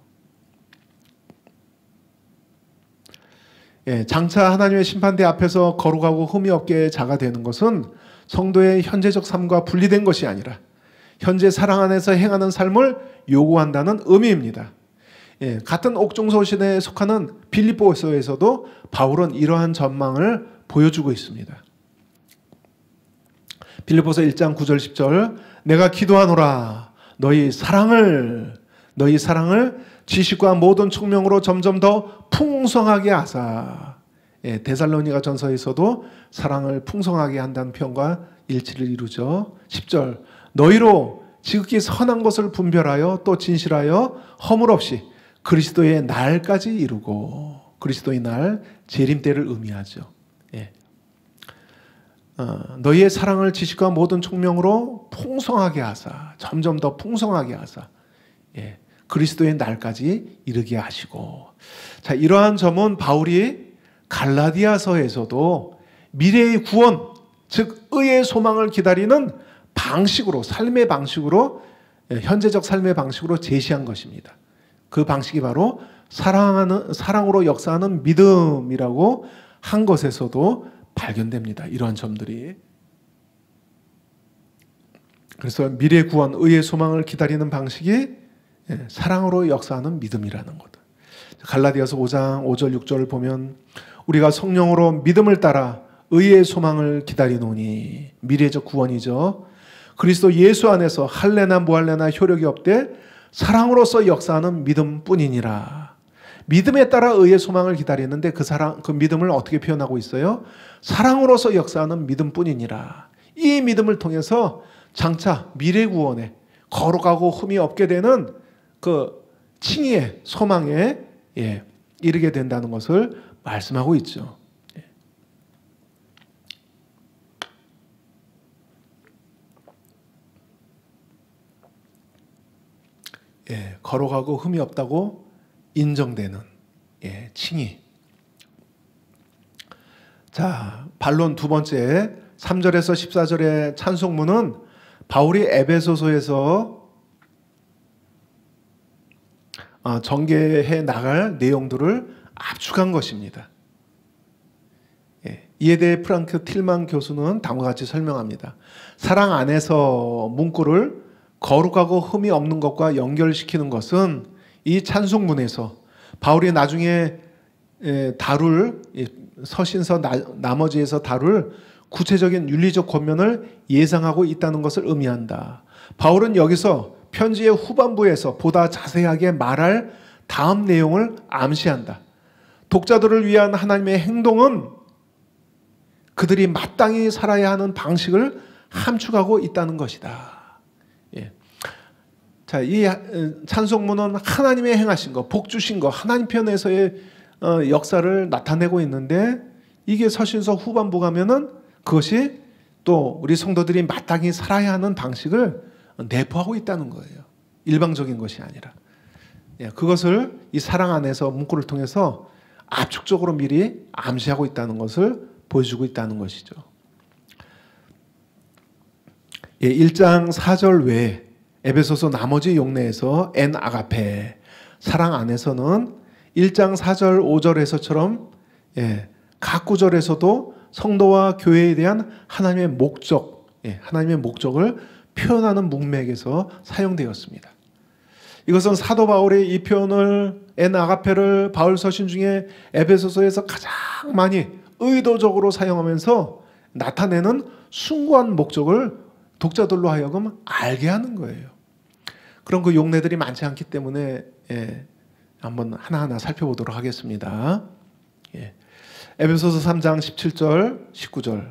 예, 장차 하나님의 심판대 앞에서 거룩하고 흠이 없게 자가 되는 것은 성도의 현재적 삶과 분리된 것이 아니라 현재 사랑 안에서 행하는 삶을 요구한다는 의미입니다. 예, 같은 옥중서신에 속하는 빌립보서에서도 바울은 이러한 전망을 보여주고 있습니다. 빌립보서 일 장 구 절 십 절 내가 기도하노라 너희 사랑을 너희 사랑을 지식과 모든 총명으로 점점 더 풍성하게 하사. 예, 데살로니가 전서에서도 사랑을 풍성하게 한다는 표현과 일치를 이루죠. 십 절 너희로 지극히 선한 것을 분별하여 또 진실하여 허물 없이 그리스도의 날까지 이루고. 그리스도의 날, 재림 때를 의미하죠. 예. 어, 너희의 사랑을 지식과 모든 총명으로 풍성하게 하사, 점점 더 풍성하게 하사, 예. 그리스도의 날까지 이르게 하시고. 자, 이러한 점은 바울이 갈라디아서에서도 미래의 구원, 즉 의의 소망을 기다리는 방식으로, 삶의 방식으로, 현재적 삶의 방식으로 제시한 것입니다. 그 방식이 바로 사랑하는, 사랑으로 역사하는 믿음이라고 한 것에서도 발견됩니다. 이러한 점들이. 그래서 미래 구원, 의의 소망을 기다리는 방식이 사랑으로 역사하는 믿음이라는 것. 갈라디아서 오 장 오 절 육 절을 보면 우리가 성령으로 믿음을 따라 의의 소망을 기다리노니. 미래적 구원이죠. 그리스도 예수 안에서 할례나 무할례나 효력이 없되 사랑으로서 역사하는 믿음뿐이니라. 믿음에 따라 의의 소망을 기다리는데 그 사랑, 그 믿음을 어떻게 표현하고 있어요? 사랑으로서 역사하는 믿음뿐이니라. 이 믿음을 통해서 장차 미래 구원에 거룩하고 흠이 없게 되는 그 칭의의 소망에 예, 이르게 된다는 것을 말씀하고 있죠. 예, 거룩하고 흠이 없다고 인정되는 예, 칭의. 자, 반론 두 번째 삼 절에서 십사 절의 찬송문은 바울이 에베소서에서 전개해 나갈 내용들을 압축한 것입니다. 예, 이에 대해 프랑크 틸만 교수는 다음과 같이 설명합니다. 사랑 안에서 문구를 거룩하고 흠이 없는 것과 연결시키는 것은 이 찬송문에서 바울이 나중에 다룰 서신서 나머지에서 다룰 구체적인 윤리적 권면을 예상하고 있다는 것을 의미한다. 바울은 여기서 편지의 후반부에서 보다 자세하게 말할 다음 내용을 암시한다. 독자들을 위한 하나님의 행동은 그들이 마땅히 살아야 하는 방식을 함축하고 있다는 것이다. 예. 자, 이 찬송문은 하나님의 행하신 것, 복 주신 것, 하나님 편에서의 역사를 나타내고 있는데, 이게 서신서 후반부 가면은 그것이 또 우리 성도들이 마땅히 살아야 하는 방식을 내포하고 있다는 거예요. 일방적인 것이 아니라. 예, 그것을 이 사랑 안에서 문구를 통해서 압축적으로 미리 암시하고 있다는 것을 보여주고 있다는 것이죠. 예, 일 장 사 절 외에 에베소서 나머지 용례에서 엔 아가페, 사랑 안에서는 일 장 사 절 오 절에서처럼 예, 각 구절에서도 성도와 교회에 대한 하나님의 목적, 예, 하나님의 목적을 표현하는 문맥에서 사용되었습니다. 이것은 사도 바울의 이 표현을, 엔 아가페를 바울 서신 중에 에베소서에서 가장 많이 의도적으로 사용하면서 나타내는 숭고한 목적을 독자들로 하여금 알게 하는 거예요. 그런 그 용례들이 많지 않기 때문에 예, 한번 하나하나 살펴보도록 하겠습니다. 예. 에베소서 삼 장 십칠 절 십구 절,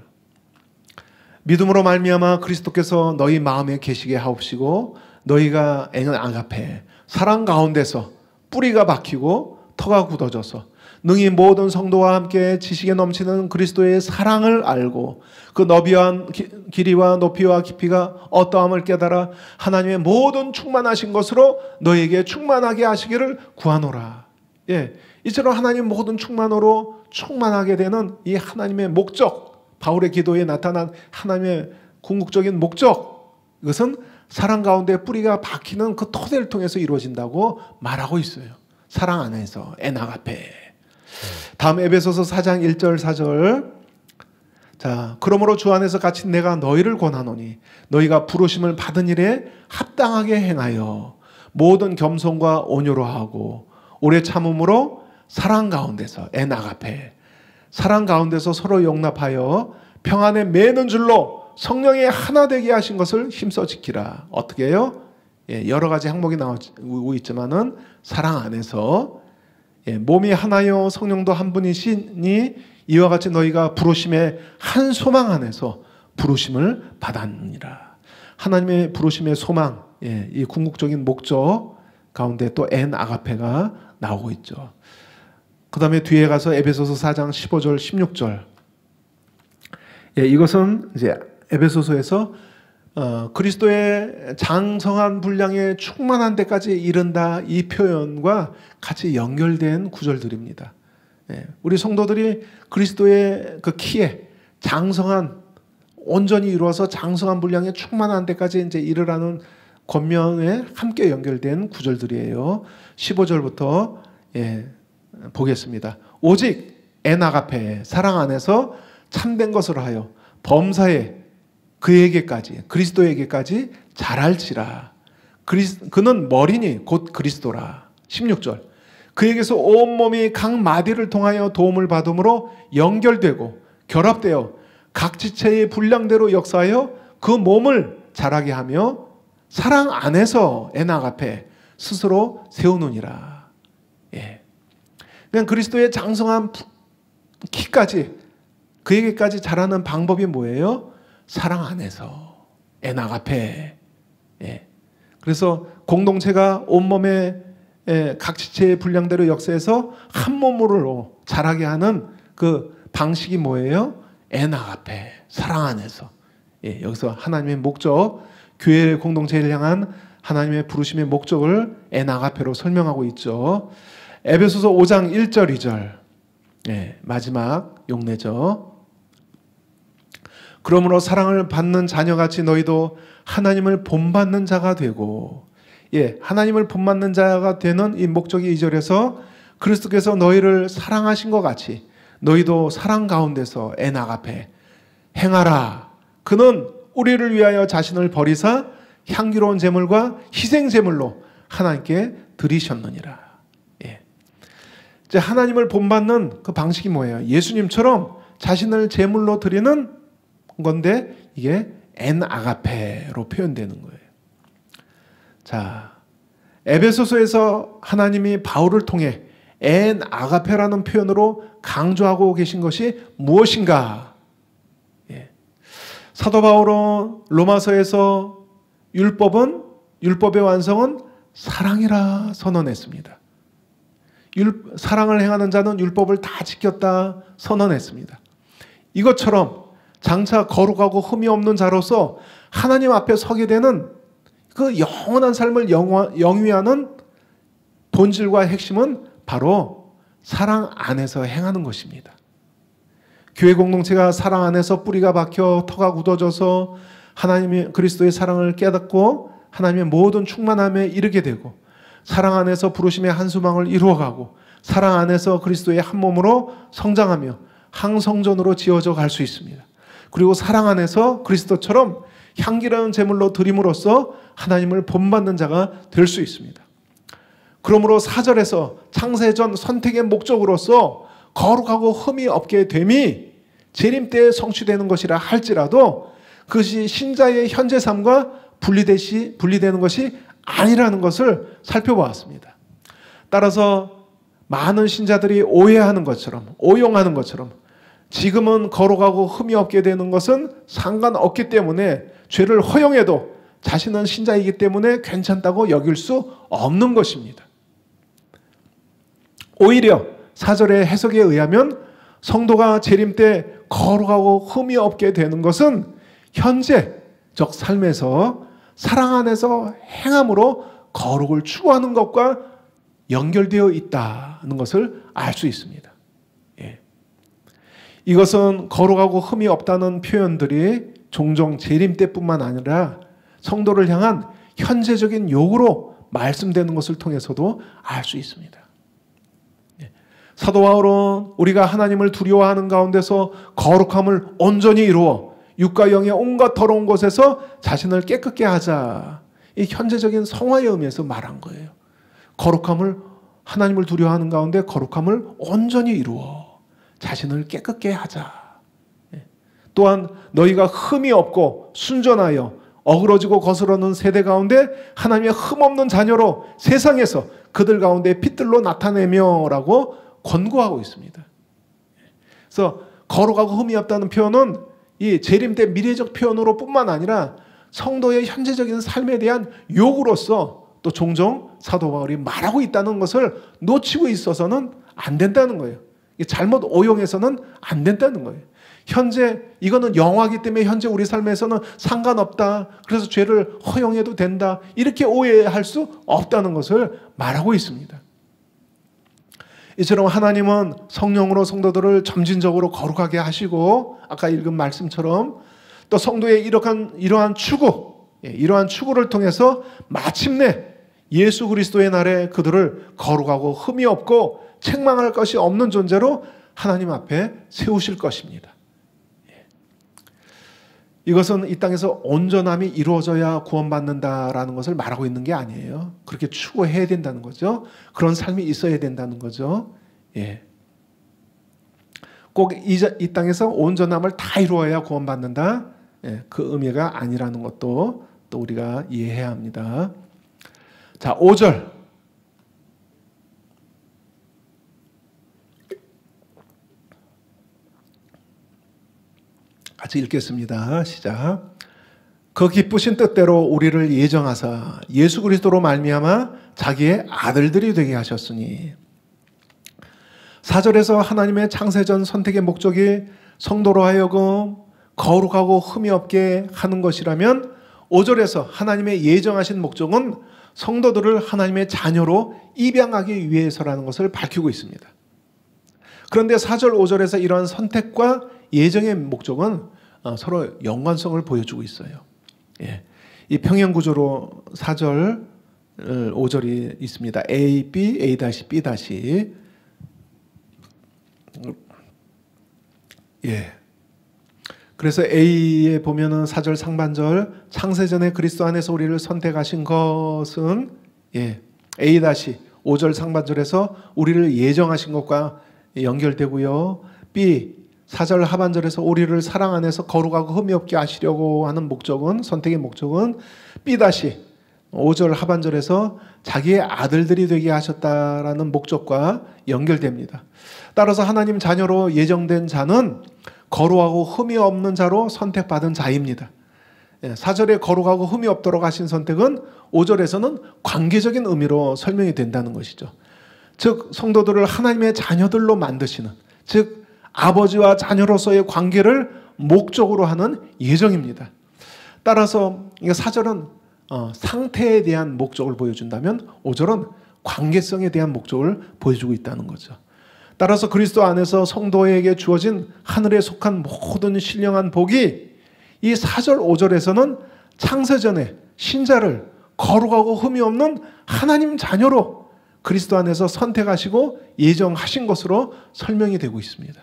믿음으로 말미암아 그리스도께서 너희 마음에 계시게 하옵시고 너희가 엔 아가페, 사랑 가운데서 뿌리가 박히고 터가 굳어져서 능히 모든 성도와 함께 지식에 넘치는 그리스도의 사랑을 알고 그 너비와 길이와 높이와 깊이가 어떠함을 깨달아 하나님의 모든 충만하신 것으로 너희에게 충만하게 하시기를 구하노라. 예, 이처럼 하나님 모든 충만으로 충만하게 되는 이 하나님의 목적, 바울의 기도에 나타난 하나님의 궁극적인 목적, 이것은 사랑 가운데 뿌리가 박히는 그 토대를 통해서 이루어진다고 말하고 있어요. 사랑 안에서 엔 아가페. 다음 에베소서 사 장 일 절 사 절, 자, 그러므로 주 안에서 갇힌 내가 너희를 권하노니 너희가 부르심을 받은 일에 합당하게 행하여 모든 겸손과 온유로 하고 오래 참음으로 사랑 가운데서 엔 아가페, 사랑 가운데서 서로 용납하여 평안에 매는 줄로 성령의 하나 되게 하신 것을 힘써 지키라. 어떻게 해요? 예, 여러 가지 항목이 나오고 있지만은 사랑 안에서 예, 몸이 하나요 성령도 한 분이시니 이와 같이 너희가 부르심의 한 소망 안에서 부르심을 받았느니라. 하나님의 부르심의 소망, 예, 이 궁극적인 목적 가운데 또 엔 아가페가 나오고 있죠. 그 다음에 뒤에 가서 에베소서 사 장 십오 절 십육 절, 예, 이것은 이제 에베소서에서 어, 그리스도의 장성한 분량에 충만한 데까지 이른다, 이 표현과 같이 연결된 구절들입니다. 예, 우리 성도들이 그리스도의 그 키에 장성한, 온전히 이루어서 장성한 분량에 충만한 데까지 이제 이르라는 권면에 함께 연결된 구절들이에요. 십오 절부터 예, 보겠습니다. 오직 엔 아가페, 사랑 안에서 참된 것을 하여 범사에 그에게까지, 그리스도에게까지 잘할지라. 그리스, 그는 머리니 곧 그리스도라. 십육 절, 그에게서 온몸이 각 마디를 통하여 도움을 받음으로 연결되고 결합되어 각 지체의 분량대로 역사하여 그 몸을 자라게 하며 사랑 안에서 엔 아가페 스스로 세우느니라. 예. 그냥 그리스도의 장성한 키까지, 그에게까지 자라는 방법이 뭐예요? 사랑 안에서 엔 아가페. 예. 그래서 공동체가 온몸의 예, 각 지체의 분량대로 역사해서 한 몸으로 자라게 하는 그 방식이 뭐예요? 엔 아가페, 사랑 안에서. 예, 여기서 하나님의 목적, 교회 공동체를 향한 하나님의 부르심의 목적을 엔 아가페로 설명하고 있죠. 에베소서 오 장 일 절 이 절, 예, 마지막 용례죠. 그러므로 사랑을 받는 자녀같이 너희도 하나님을 본받는 자가 되고, 예, 하나님을 본받는 자가 되는 이 목적이 이 절에서 그리스도께서 너희를 사랑하신 것 같이 너희도 사랑 가운데서 엔 아가페 행하라. 그는 우리를 위하여 자신을 버리사 향기로운 제물과 희생 제물로 하나님께 드리셨느니라. 예. 이제 하나님을 본받는 그 방식이 뭐예요? 예수님처럼 자신을 제물로 드리는 건데 이게 엔 아가페로 표현되는 거예요. 자, 에베소서에서 하나님이 바울을 통해 엔 아가페라는 표현으로 강조하고 계신 것이 무엇인가? 예. 사도 바울은 로마서에서 율법은 율법의 완성은 사랑이라 선언했습니다. 율, 사랑을 행하는 자는 율법을 다 지켰다 선언했습니다. 이것처럼 장차 거룩하고 흠이 없는 자로서 하나님 앞에 서게 되는 그 영원한 삶을 영위하는 본질과 핵심은 바로 사랑 안에서 행하는 것입니다. 교회 공동체가 사랑 안에서 뿌리가 박혀 터가 굳어져서 하나님의 그리스도의 사랑을 깨닫고 하나님의 모든 충만함에 이르게 되고 사랑 안에서 부르심의 한수망을 이루어가고 사랑 안에서 그리스도의 한 몸으로 성장하며 항성전으로 지어져 갈 수 있습니다. 그리고 사랑 안에서 그리스도처럼 향기로운 제물로 드림으로써 하나님을 본받는 자가 될 수 있습니다. 그러므로 사 절에서 창세전 선택의 목적으로서 거룩하고 흠이 없게 됨이 재림 때에 성취되는 것이라 할지라도 그것이 신자의 현재 삶과 분리되시, 분리되는 것이 아니라는 것을 살펴보았습니다. 따라서 많은 신자들이 오해하는 것처럼, 오용하는 것처럼 지금은 거룩하고 흠이 없게 되는 것은 상관없기 때문에 죄를 허용해도 자신은 신자이기 때문에 괜찮다고 여길 수 없는 것입니다. 오히려 사 절의 해석에 의하면 성도가 재림 때 거룩하고 흠이 없게 되는 것은 현재적 삶에서 사랑 안에서 행함으로 거룩을 추구하는 것과 연결되어 있다는 것을 알 수 있습니다. 예. 이것은 거룩하고 흠이 없다는 표현들이 종종 재림 때뿐만 아니라 성도를 향한 현재적인 요구로 말씀되는 것을 통해서도 알 수 있습니다. 예. 사도 바울은 우리가 하나님을 두려워하는 가운데서 거룩함을 온전히 이루어 육과 영의 온갖 더러운 곳에서 자신을 깨끗게 하자. 이 현재적인 성화의 의미에서 말한 거예요. 거룩함을 하나님을 두려워하는 가운데 거룩함을 온전히 이루어 자신을 깨끗게 하자. 또한 너희가 흠이 없고 순전하여 어그러지고 거스르는 세대 가운데 하나님의 흠없는 자녀로 세상에서 그들 가운데 빛들로 나타내며 라고 권고하고 있습니다. 그래서 거룩하고 흠이 없다는 표현은 이 재림 때 미래적 표현으로 뿐만 아니라 성도의 현재적인 삶에 대한 요구로서 또 종종 사도 바울이 말하고 있다는 것을 놓치고 있어서는 안 된다는 거예요. 잘못 오용해서는 안 된다는 거예요. 현재 이거는 영화이기 때문에 현재 우리 삶에서는 상관없다. 그래서 죄를 허용해도 된다. 이렇게 오해할 수 없다는 것을 말하고 있습니다. 이처럼 하나님은 성령으로 성도들을 점진적으로 거룩하게 하시고 아까 읽은 말씀처럼 또 성도의 이러한, 이러한 추구, 이러한 추구를 통해서 마침내 예수 그리스도의 날에 그들을 거룩하고 흠이 없고 책망할 것이 없는 존재로 하나님 앞에 세우실 것입니다. 이것은 이 땅에서 온전함이 이루어져야 구원받는다라는 것을 말하고 있는 게 아니에요. 그렇게 추구해야 된다는 거죠. 그런 삶이 있어야 된다는 거죠. 예. 꼭 이 이 땅에서 온전함을 다 이루어야 구원받는다. 예. 그 의미가 아니라는 것도 또 우리가 이해해야 합니다. 자, 오 절. 같이 읽겠습니다. 시작. 그 기쁘신 뜻대로 우리를 예정하사 예수 그리스도로 말미암아 자기의 아들들이 되게 하셨으니. 사 절에서 하나님의 창세전 선택의 목적이 성도로 하여금 거룩하고 흠이 없게 하는 것이라면 오 절에서 하나님의 예정하신 목적은 성도들을 하나님의 자녀로 입양하기 위해서라는 것을 밝히고 있습니다. 그런데 사 절 오 절에서 이러한 선택과 예정의 목적은 서로 연관성을 보여주고 있어요. 예. 이 평행구조로 사 절, 오 절이 있습니다. A, B, A-B-. 예. 그래서 A에 보면은 사 절 상반절 창세전에 그리스도 안에서 우리를 선택하신 것은 예. A- 오 절 상반절에서 우리를 예정하신 것과 연결되고요. B 사 절 하반절에서 우리를 사랑 안에서 거룩하고 흠이 없게 하시려고 하는 목적은, 선택의 목적은 삐다시 오 절 하반절에서 자기의 아들들이 되게 하셨다라는 목적과 연결됩니다. 따라서 하나님 자녀로 예정된 자는 거룩하고 흠이 없는 자로 선택받은 자입니다. 사 절에 거룩하고 흠이 없도록 하신 선택은 오 절에서는 관계적인 의미로 설명이 된다는 것이죠. 즉 성도들을 하나님의 자녀들로 만드시는, 즉 아버지와 자녀로서의 관계를 목적으로 하는 예정입니다. 따라서 사 절은 어, 상태에 대한 목적을 보여준다면 오 절은 관계성에 대한 목적을 보여주고 있다는 거죠. 따라서 그리스도 안에서 성도에게 주어진 하늘에 속한 모든 신령한 복이 이 사 절 오 절에서는 창세전에 신자를 거룩하고 흠이 없는 하나님 자녀로 그리스도 안에서 선택하시고 예정하신 것으로 설명이 되고 있습니다.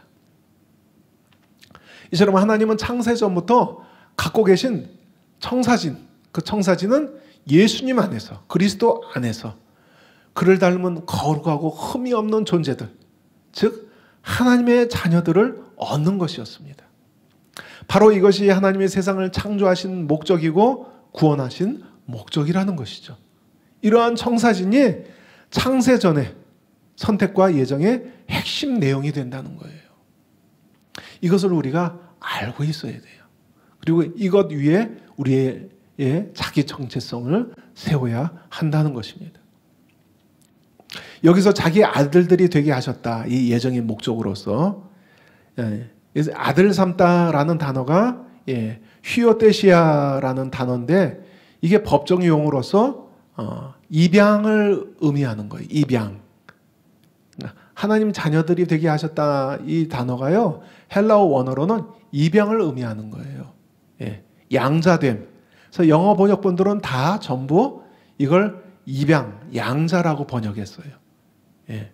이처럼 하나님은 창세전부터 갖고 계신 청사진, 그 청사진은 예수님 안에서, 그리스도 안에서 그를 닮은 거룩하고 흠이 없는 존재들, 즉 하나님의 자녀들을 얻는 것이었습니다. 바로 이것이 하나님의 세상을 창조하신 목적이고 구원하신 목적이라는 것이죠. 이러한 청사진이 창세전의 선택과 예정의 핵심 내용이 된다는 거예요. 이것을 우리가 알고 있어야 돼요. 그리고 이것 위에 우리의 자기 정체성을 세워야 한다는 것입니다. 여기서 자기 아들들이 되게 하셨다, 이 예정의 목적으로서 아들 삼다라는 단어가 휘오테시아라는 단어인데, 이게 법정 용어로서 입양을 의미하는 거예요. 입양. 하나님 자녀들이 되게 하셨다, 이 단어가요, 헬라어 원어로는 입양을 의미하는 거예요. 양자됨. 그래서 영어 번역본들은 다 전부 이걸 입양, 양자라고 번역했어요. 예.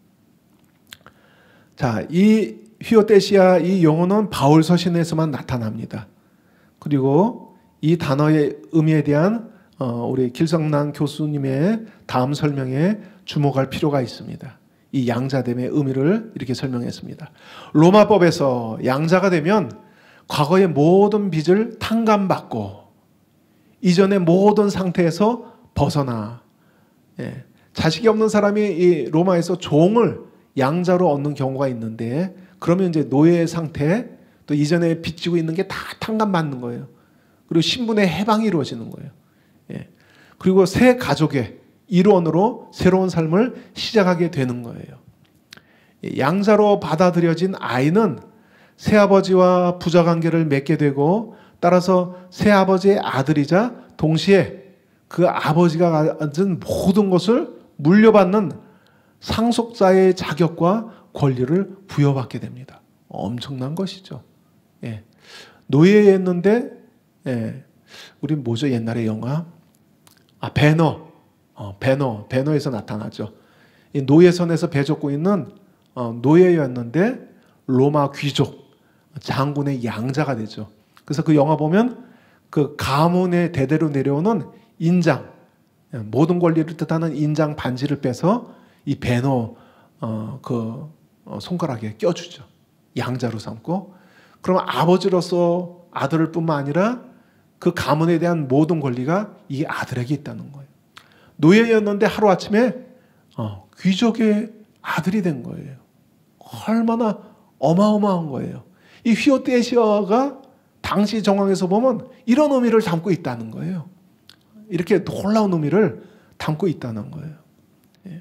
자, 이 휘오테시아 이 용어는 바울 서신에서만 나타납니다. 그리고 이 단어의 의미에 대한 어, 우리 길성난 교수님의 다음 설명에 주목할 필요가 있습니다. 이 양자됨의 의미를 이렇게 설명했습니다. 로마법에서 양자가 되면 과거의 모든 빚을 탕감받고 이전의 모든 상태에서 벗어나, 예, 자식이 없는 사람이 이 로마에서 종을 양자로 얻는 경우가 있는데, 그러면 이제 노예 상태, 또 이전에 빚지고 있는 게 다 탕감받는 거예요. 그리고 신분의 해방이 이루어지는 거예요. 예. 그리고 새 가족의 일원으로 새로운 삶을 시작하게 되는 거예요. 양자로 받아들여진 아이는 새아버지와 부자관계를 맺게 되고, 따라서 새아버지의 아들이자 동시에 그 아버지가 가진 모든 것을 물려받는 상속자의 자격과 권리를 부여받게 됩니다. 엄청난 것이죠. 예. 노예였는데, 예. 우리 뭐죠? 옛날에 영화? 아, 배너. 어, 배너. 배너에서 나타나죠. 이 노예선에서 배줬고 있는 어, 노예였는데 로마 귀족, 장군의 양자가 되죠. 그래서 그 영화 보면 그 가문의 대대로 내려오는 인장, 모든 권리를 뜻하는 인장 반지를 빼서 이 배너 어, 그 어, 손가락에 껴주죠. 양자로 삼고, 그러면 아버지로서 아들을 뿐만 아니라 그 가문에 대한 모든 권리가 이 아들에게 있다는 거예요. 노예였는데 하루아침에 어, 귀족의 아들이 된 거예요. 얼마나 어마어마한 거예요. 이 휘오테시아가 당시 정황에서 보면 이런 의미를 담고 있다는 거예요. 이렇게 놀라운 의미를 담고 있다는 거예요. 예.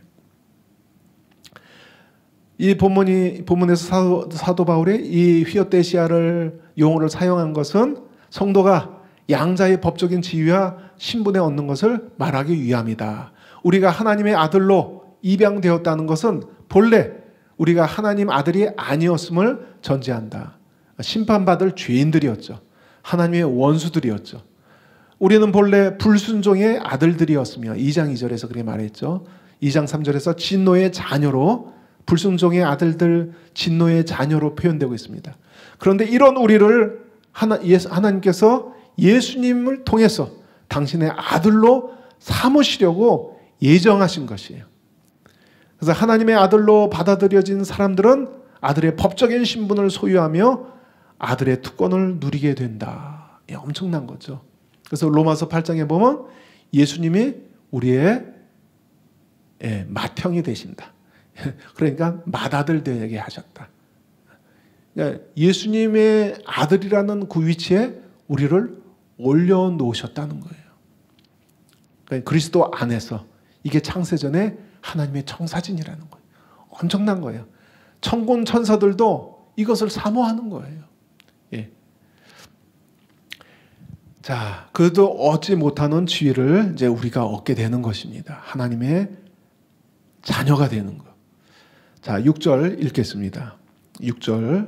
이 본문이, 본문에서 사도, 사도 바울이 이 휘오테시아를 용어를 사용한 것은 성도가 양자의 법적인 지위와 신분에 얻는 것을 말하기 위함이다. 우리가 하나님의 아들로 입양되었다는 것은 본래 우리가 하나님 아들이 아니었음을 전제한다. 심판받을 죄인들이었죠. 하나님의 원수들이었죠. 우리는 본래 불순종의 아들들이었으며, 이 장 이 절에서 그렇게 말했죠. 이 장 삼 절에서 진노의 자녀로, 불순종의 아들들, 진노의 자녀로 표현되고 있습니다. 그런데 이런 우리를 하나, 예수, 하나님께서 예수님을 통해서 당신의 아들로 삼으시려고 예정하신 것이에요. 그래서 하나님의 아들로 받아들여진 사람들은 아들의 법적인 신분을 소유하며 아들의 특권을 누리게 된다. 예, 엄청난 거죠. 그래서 로마서 팔 장에 보면 예수님이 우리의 예, 맏형이 되신다. 그러니까 맏아들 되게 하셨다. 그러니까 예수님의 아들이라는 그 위치에 우리를 올려놓으셨다는 거예요. 그러니까 그리스도 안에서 이게 창세전에 하나님의 청사진이라는 거예요. 엄청난 거예요. 천군 천사들도 이것을 사모하는 거예요. 예. 자, 그래도 얻지 못하는 지위를 이제 우리가 얻게 되는 것입니다. 하나님의 자녀가 되는 것. 자, 육 절 읽겠습니다. 육 절.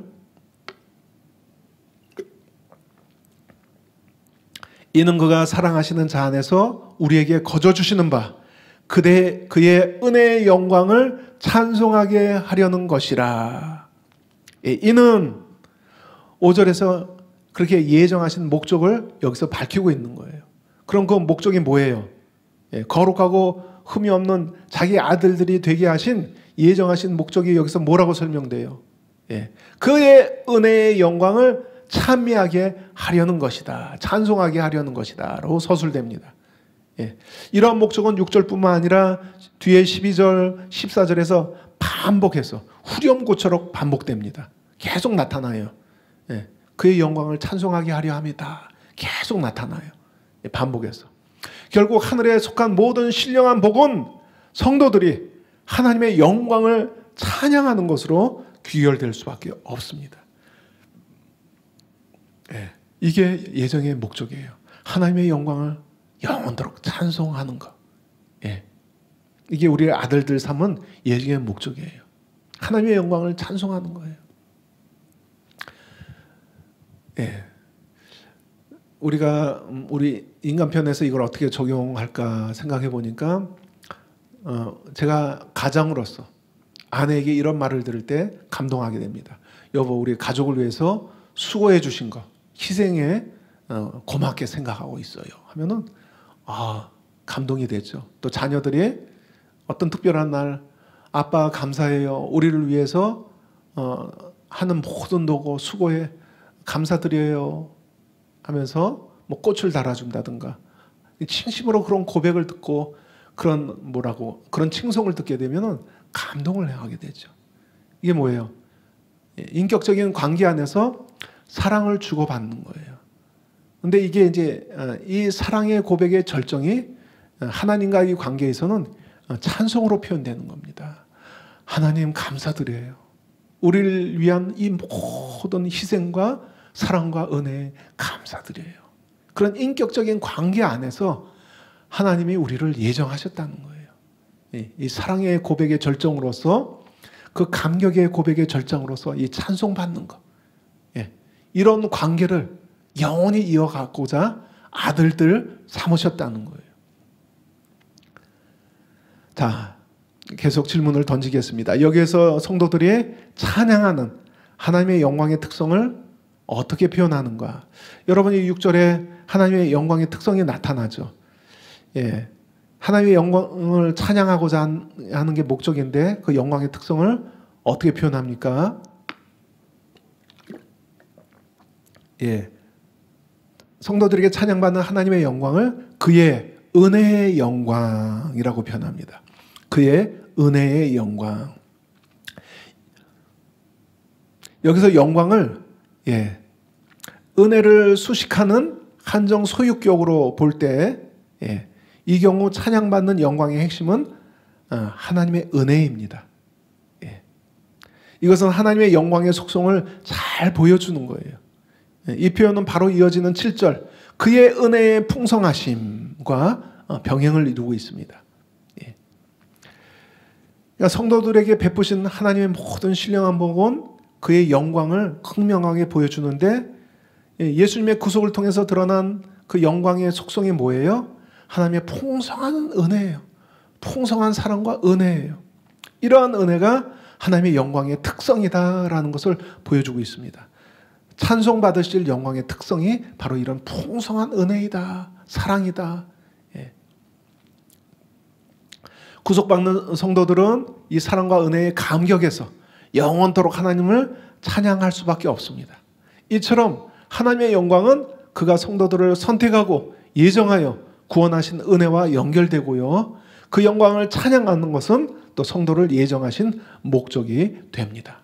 이는 그가 사랑하시는 자 안에서 우리에게 거저 주시는 바 그대 그의 은혜의 영광을 찬송하게 하려는 것이라. 예, 이는 오 절에서 그렇게 예정하신 목적을 여기서 밝히고 있는 거예요. 그럼 그 목적이 뭐예요? 예, 거룩하고 흠이 없는 자기 아들들이 되게 하신 예정하신 목적이 여기서 뭐라고 설명돼요? 예, 그의 은혜의 영광을 찬미하게 하려는 것이다. 찬송하게 하려는 것이다. 라고 서술됩니다. 예, 이러한 목적은 육 절뿐만 아니라 뒤에 십이 절, 십사 절에서 반복해서 후렴구처럼 반복됩니다. 계속 나타나요. 예, 그의 영광을 찬송하게 하려 합니다. 계속 나타나요. 예, 반복해서. 결국 하늘에 속한 모든 신령한 복은 성도들이 하나님의 영광을 찬양하는 것으로 귀결될 수밖에 없습니다. 예, 이게 예정의 목적이에요. 하나님의 영광을 영원토록 찬송하는 것. 예, 이게 우리의 아들들 삼은 예정의 목적이에요. 하나님의 영광을 찬송하는 거예요. 예, 우리가 우리 인간편에서 이걸 어떻게 적용할까 생각해 보니까 어, 제가 가장으로서 아내에게 이런 말을 들을 때 감동하게 됩니다. 여보, 우리 가족을 위해서 수고해 주신 것, 희생에 어, 고맙게 생각하고 있어요 하면은 아, 감동이 되죠. 또 자녀들이 어떤 특별한 날 아빠 감사해요. 우리를 위해서 어, 하는 모든 노고 수고에 감사드려요 하면서 뭐 꽃을 달아준다든가 진심으로 그런 고백을 듣고 그런 뭐라고 그런 칭송을 듣게 되면은 감동을 하게 되죠. 이게 뭐예요? 인격적인 관계 안에서 사랑을 주고받는 거예요. 근데 이게 이제 이 사랑의 고백의 절정이 하나님과의 관계에서는 찬송으로 표현되는 겁니다. 하나님 감사드려요. 우리를 위한 이 모든 희생과 사랑과 은혜에 감사드려요. 그런 인격적인 관계 안에서 하나님이 우리를 예정하셨다는 거예요. 이 사랑의 고백의 절정으로서 그 감격의 고백의 절정으로서 이 찬송받는 것. 이런 관계를 영원히 이어가고자 아들들 삼으셨다는 거예요. 자, 계속 질문을 던지겠습니다. 여기에서 성도들이 찬양하는 하나님의 영광의 특성을 어떻게 표현하는가? 여러분이 육 절에 하나님의 영광의 특성이 나타나죠. 예, 하나님의 영광을 찬양하고자 하는 게 목적인데 그 영광의 특성을 어떻게 표현합니까? 예, 성도들에게 찬양받는 하나님의 영광을 그의 은혜의 영광이라고 표현합니다. 그의 은혜의 영광. 여기서 영광을 예, 은혜를 수식하는 한정 소유격으로 볼 때 예, 이 경우 찬양받는 영광의 핵심은 하나님의 은혜입니다. 예, 이것은 하나님의 영광의 속성을 잘 보여주는 거예요. 이 표현은 바로 이어지는 칠 절 그의 은혜의 풍성하심과 병행을 이루고 있습니다. 예. 그러니까 성도들에게 베푸신 하나님의 모든 신령한 복은 그의 영광을 극명하게 보여주는데 예수님의 구속을 통해서 드러난 그 영광의 속성이 뭐예요? 하나님의 풍성한 은혜예요. 풍성한 사랑과 은혜예요. 이러한 은혜가 하나님의 영광의 특성이다라는 것을 보여주고 있습니다. 찬송받으실 영광의 특성이 바로 이런 풍성한 은혜이다. 사랑이다. 예. 구속받는 성도들은 이 사랑과 은혜의 감격에서 영원토록 하나님을 찬양할 수밖에 없습니다. 이처럼 하나님의 영광은 그가 성도들을 선택하고 예정하여 구원하신 은혜와 연결되고요. 그 영광을 찬양하는 것은 또 성도를 예정하신 목적이 됩니다.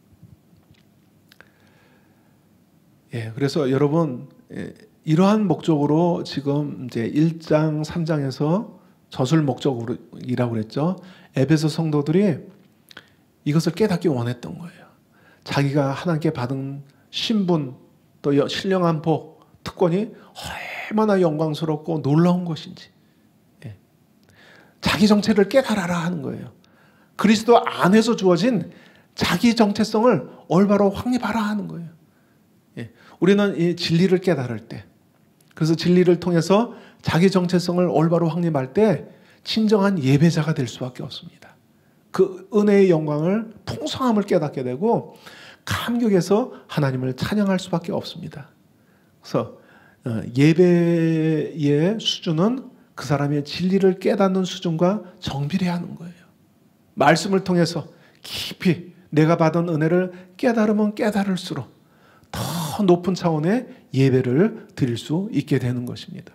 예, 그래서 여러분, 예, 이러한 목적으로 지금 이제 일 장, 삼 장에서 저술 목적이라고 그랬죠. 에베소 성도들이 이것을 깨닫기 원했던 거예요. 자기가 하나님께 받은 신분, 또 신령한 복, 특권이 얼마나 영광스럽고 놀라운 것인지, 예. 자기 정체를 깨달아라 하는 거예요. 그리스도 안에서 주어진 자기 정체성을 올바로 확립하라 하는 거예요. 예. 우리는 이 진리를 깨달을 때, 그래서 진리를 통해서 자기 정체성을 올바로 확립할 때 진정한 예배자가 될 수밖에 없습니다. 그 은혜의 영광을, 풍성함을 깨닫게 되고 감격해서 하나님을 찬양할 수밖에 없습니다. 그래서 예배의 수준은 그 사람의 진리를 깨닫는 수준과 정비례 하는 거예요. 말씀을 통해서 깊이 내가 받은 은혜를 깨달으면 깨달을수록 더 높은 차원의 예배를 드릴 수 있게 되는 것입니다.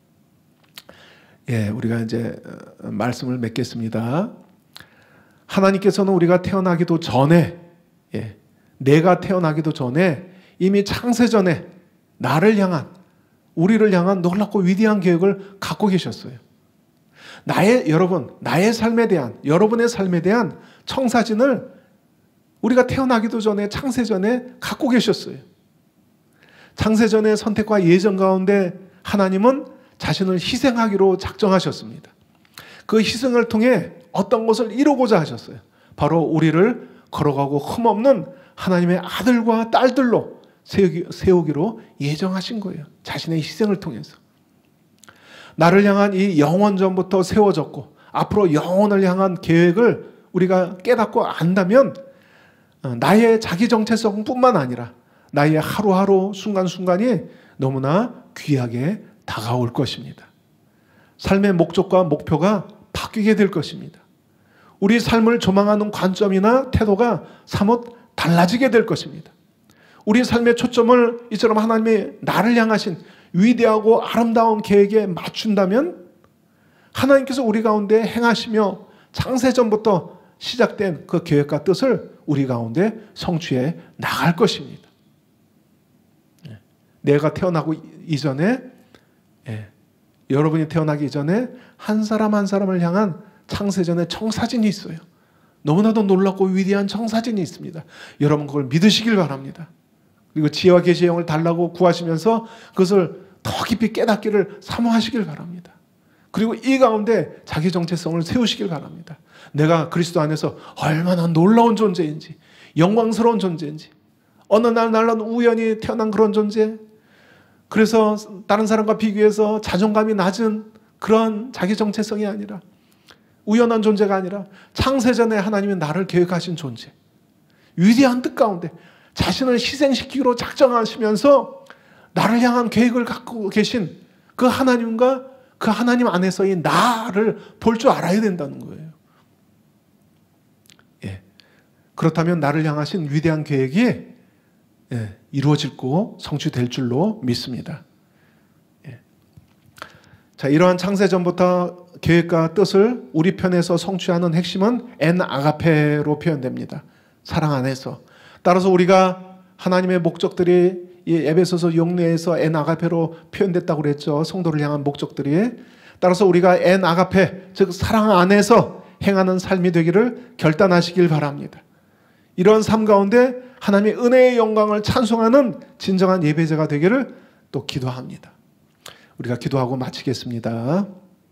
예, 우리가 이제 말씀을 맺겠습니다. 하나님께서는 우리가 태어나기도 전에, 예, 내가 태어나기도 전에 이미 창세전에 나를 향한, 우리를 향한 놀랍고 위대한 계획을 갖고 계셨어요. 나의, 여러분, 나의 삶에 대한, 여러분의 삶에 대한 청사진을 우리가 태어나기도 전에, 창세전에 갖고 계셨어요. 창세전의 선택과 예정 가운데 하나님은 자신을 희생하기로 작정하셨습니다. 그 희생을 통해 어떤 것을 이루고자 하셨어요. 바로 우리를 걸어가고 흠없는 하나님의 아들과 딸들로 세우기, 세우기로 예정하신 거예요. 자신의 희생을 통해서. 나를 향한 이 영원전부터 세워졌고 앞으로 영원을 향한 계획을 우리가 깨닫고 안다면 나의 자기 정체성뿐만 아니라 나의 하루하루 순간순간이 너무나 귀하게 다가올 것입니다. 삶의 목적과 목표가 바뀌게 될 것입니다. 우리 삶을 조망하는 관점이나 태도가 사뭇 달라지게 될 것입니다. 우리 삶의 초점을 이처럼 하나님의 나를 향하신 위대하고 아름다운 계획에 맞춘다면 하나님께서 우리 가운데 행하시며 창세전부터 시작된 그 계획과 뜻을 우리 가운데 성취해 나갈 것입니다. 내가 태어나고 이전에, 예, 여러분이 태어나기 이전에 한 사람 한 사람을 향한 창세전의 청사진이 있어요. 너무나도 놀랍고 위대한 청사진이 있습니다. 여러분 그걸 믿으시길 바랍니다. 그리고 지혜와 계시의 영을 달라고 구하시면서 그것을 더 깊이 깨닫기를 사모하시길 바랍니다. 그리고 이 가운데 자기 정체성을 세우시길 바랍니다. 내가 그리스도 안에서 얼마나 놀라운 존재인지, 영광스러운 존재인지, 어느 날 날은 우연히 태어난 그런 존재, 그래서 다른 사람과 비교해서 자존감이 낮은 그런 자기 정체성이 아니라, 우연한 존재가 아니라 창세전에 하나님이 나를 계획하신 존재, 위대한 뜻 가운데 자신을 희생시키기로 작정하시면서 나를 향한 계획을 갖고 계신 그 하나님과 그 하나님 안에서의 나를 볼 줄 알아야 된다는 거예요. 예. 그렇다면 나를 향하신 위대한 계획이, 예, 이루어지고 성취될 줄로 믿습니다. 예. 자, 이러한 창세전부터 계획과 뜻을 우리 편에서 성취하는 핵심은 엔 아가페로 표현됩니다. 사랑 안에서. 따라서 우리가 하나님의 목적들이 이 에베소서 용례에서 엔 아가페로 표현됐다고 그랬죠. 성도를 향한 목적들이. 따라서 우리가 엔 아가페, 즉 사랑 안에서 행하는 삶이 되기를 결단하시길 바랍니다. 이런 삶 가운데 하나님의 은혜의 영광을 찬송하는 진정한 예배자가 되기를 또 기도합니다. 우리가 기도하고 마치겠습니다.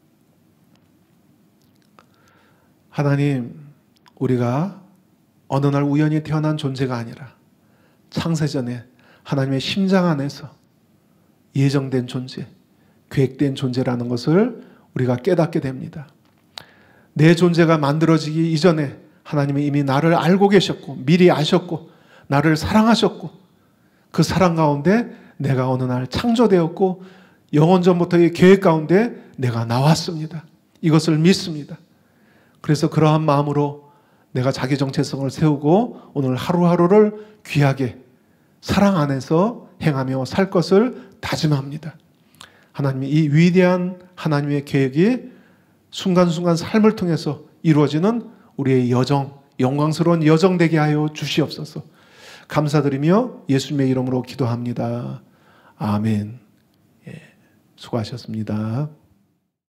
하나님, 우리가 어느 날 우연히 태어난 존재가 아니라 창세전에 하나님의 심장 안에서 예정된 존재, 계획된 존재라는 것을 우리가 깨닫게 됩니다. 내 존재가 만들어지기 이전에 하나님이 이미 나를 알고 계셨고 미리 아셨고 나를 사랑하셨고 그 사랑 가운데 내가 어느 날 창조되었고 영원전부터의 계획 가운데 내가 나왔습니다. 이것을 믿습니다. 그래서 그러한 마음으로 내가 자기 정체성을 세우고 오늘 하루하루를 귀하게 사랑 안에서 행하며 살 것을 다짐합니다. 하나님이 이 위대한 하나님의 계획이 순간순간 삶을 통해서 이루어지는 우리의 여정, 영광스러운 여정 되게 하여 주시옵소서. 감사드리며 예수님의 이름으로 기도합니다. 아멘. 예, 수고하셨습니다.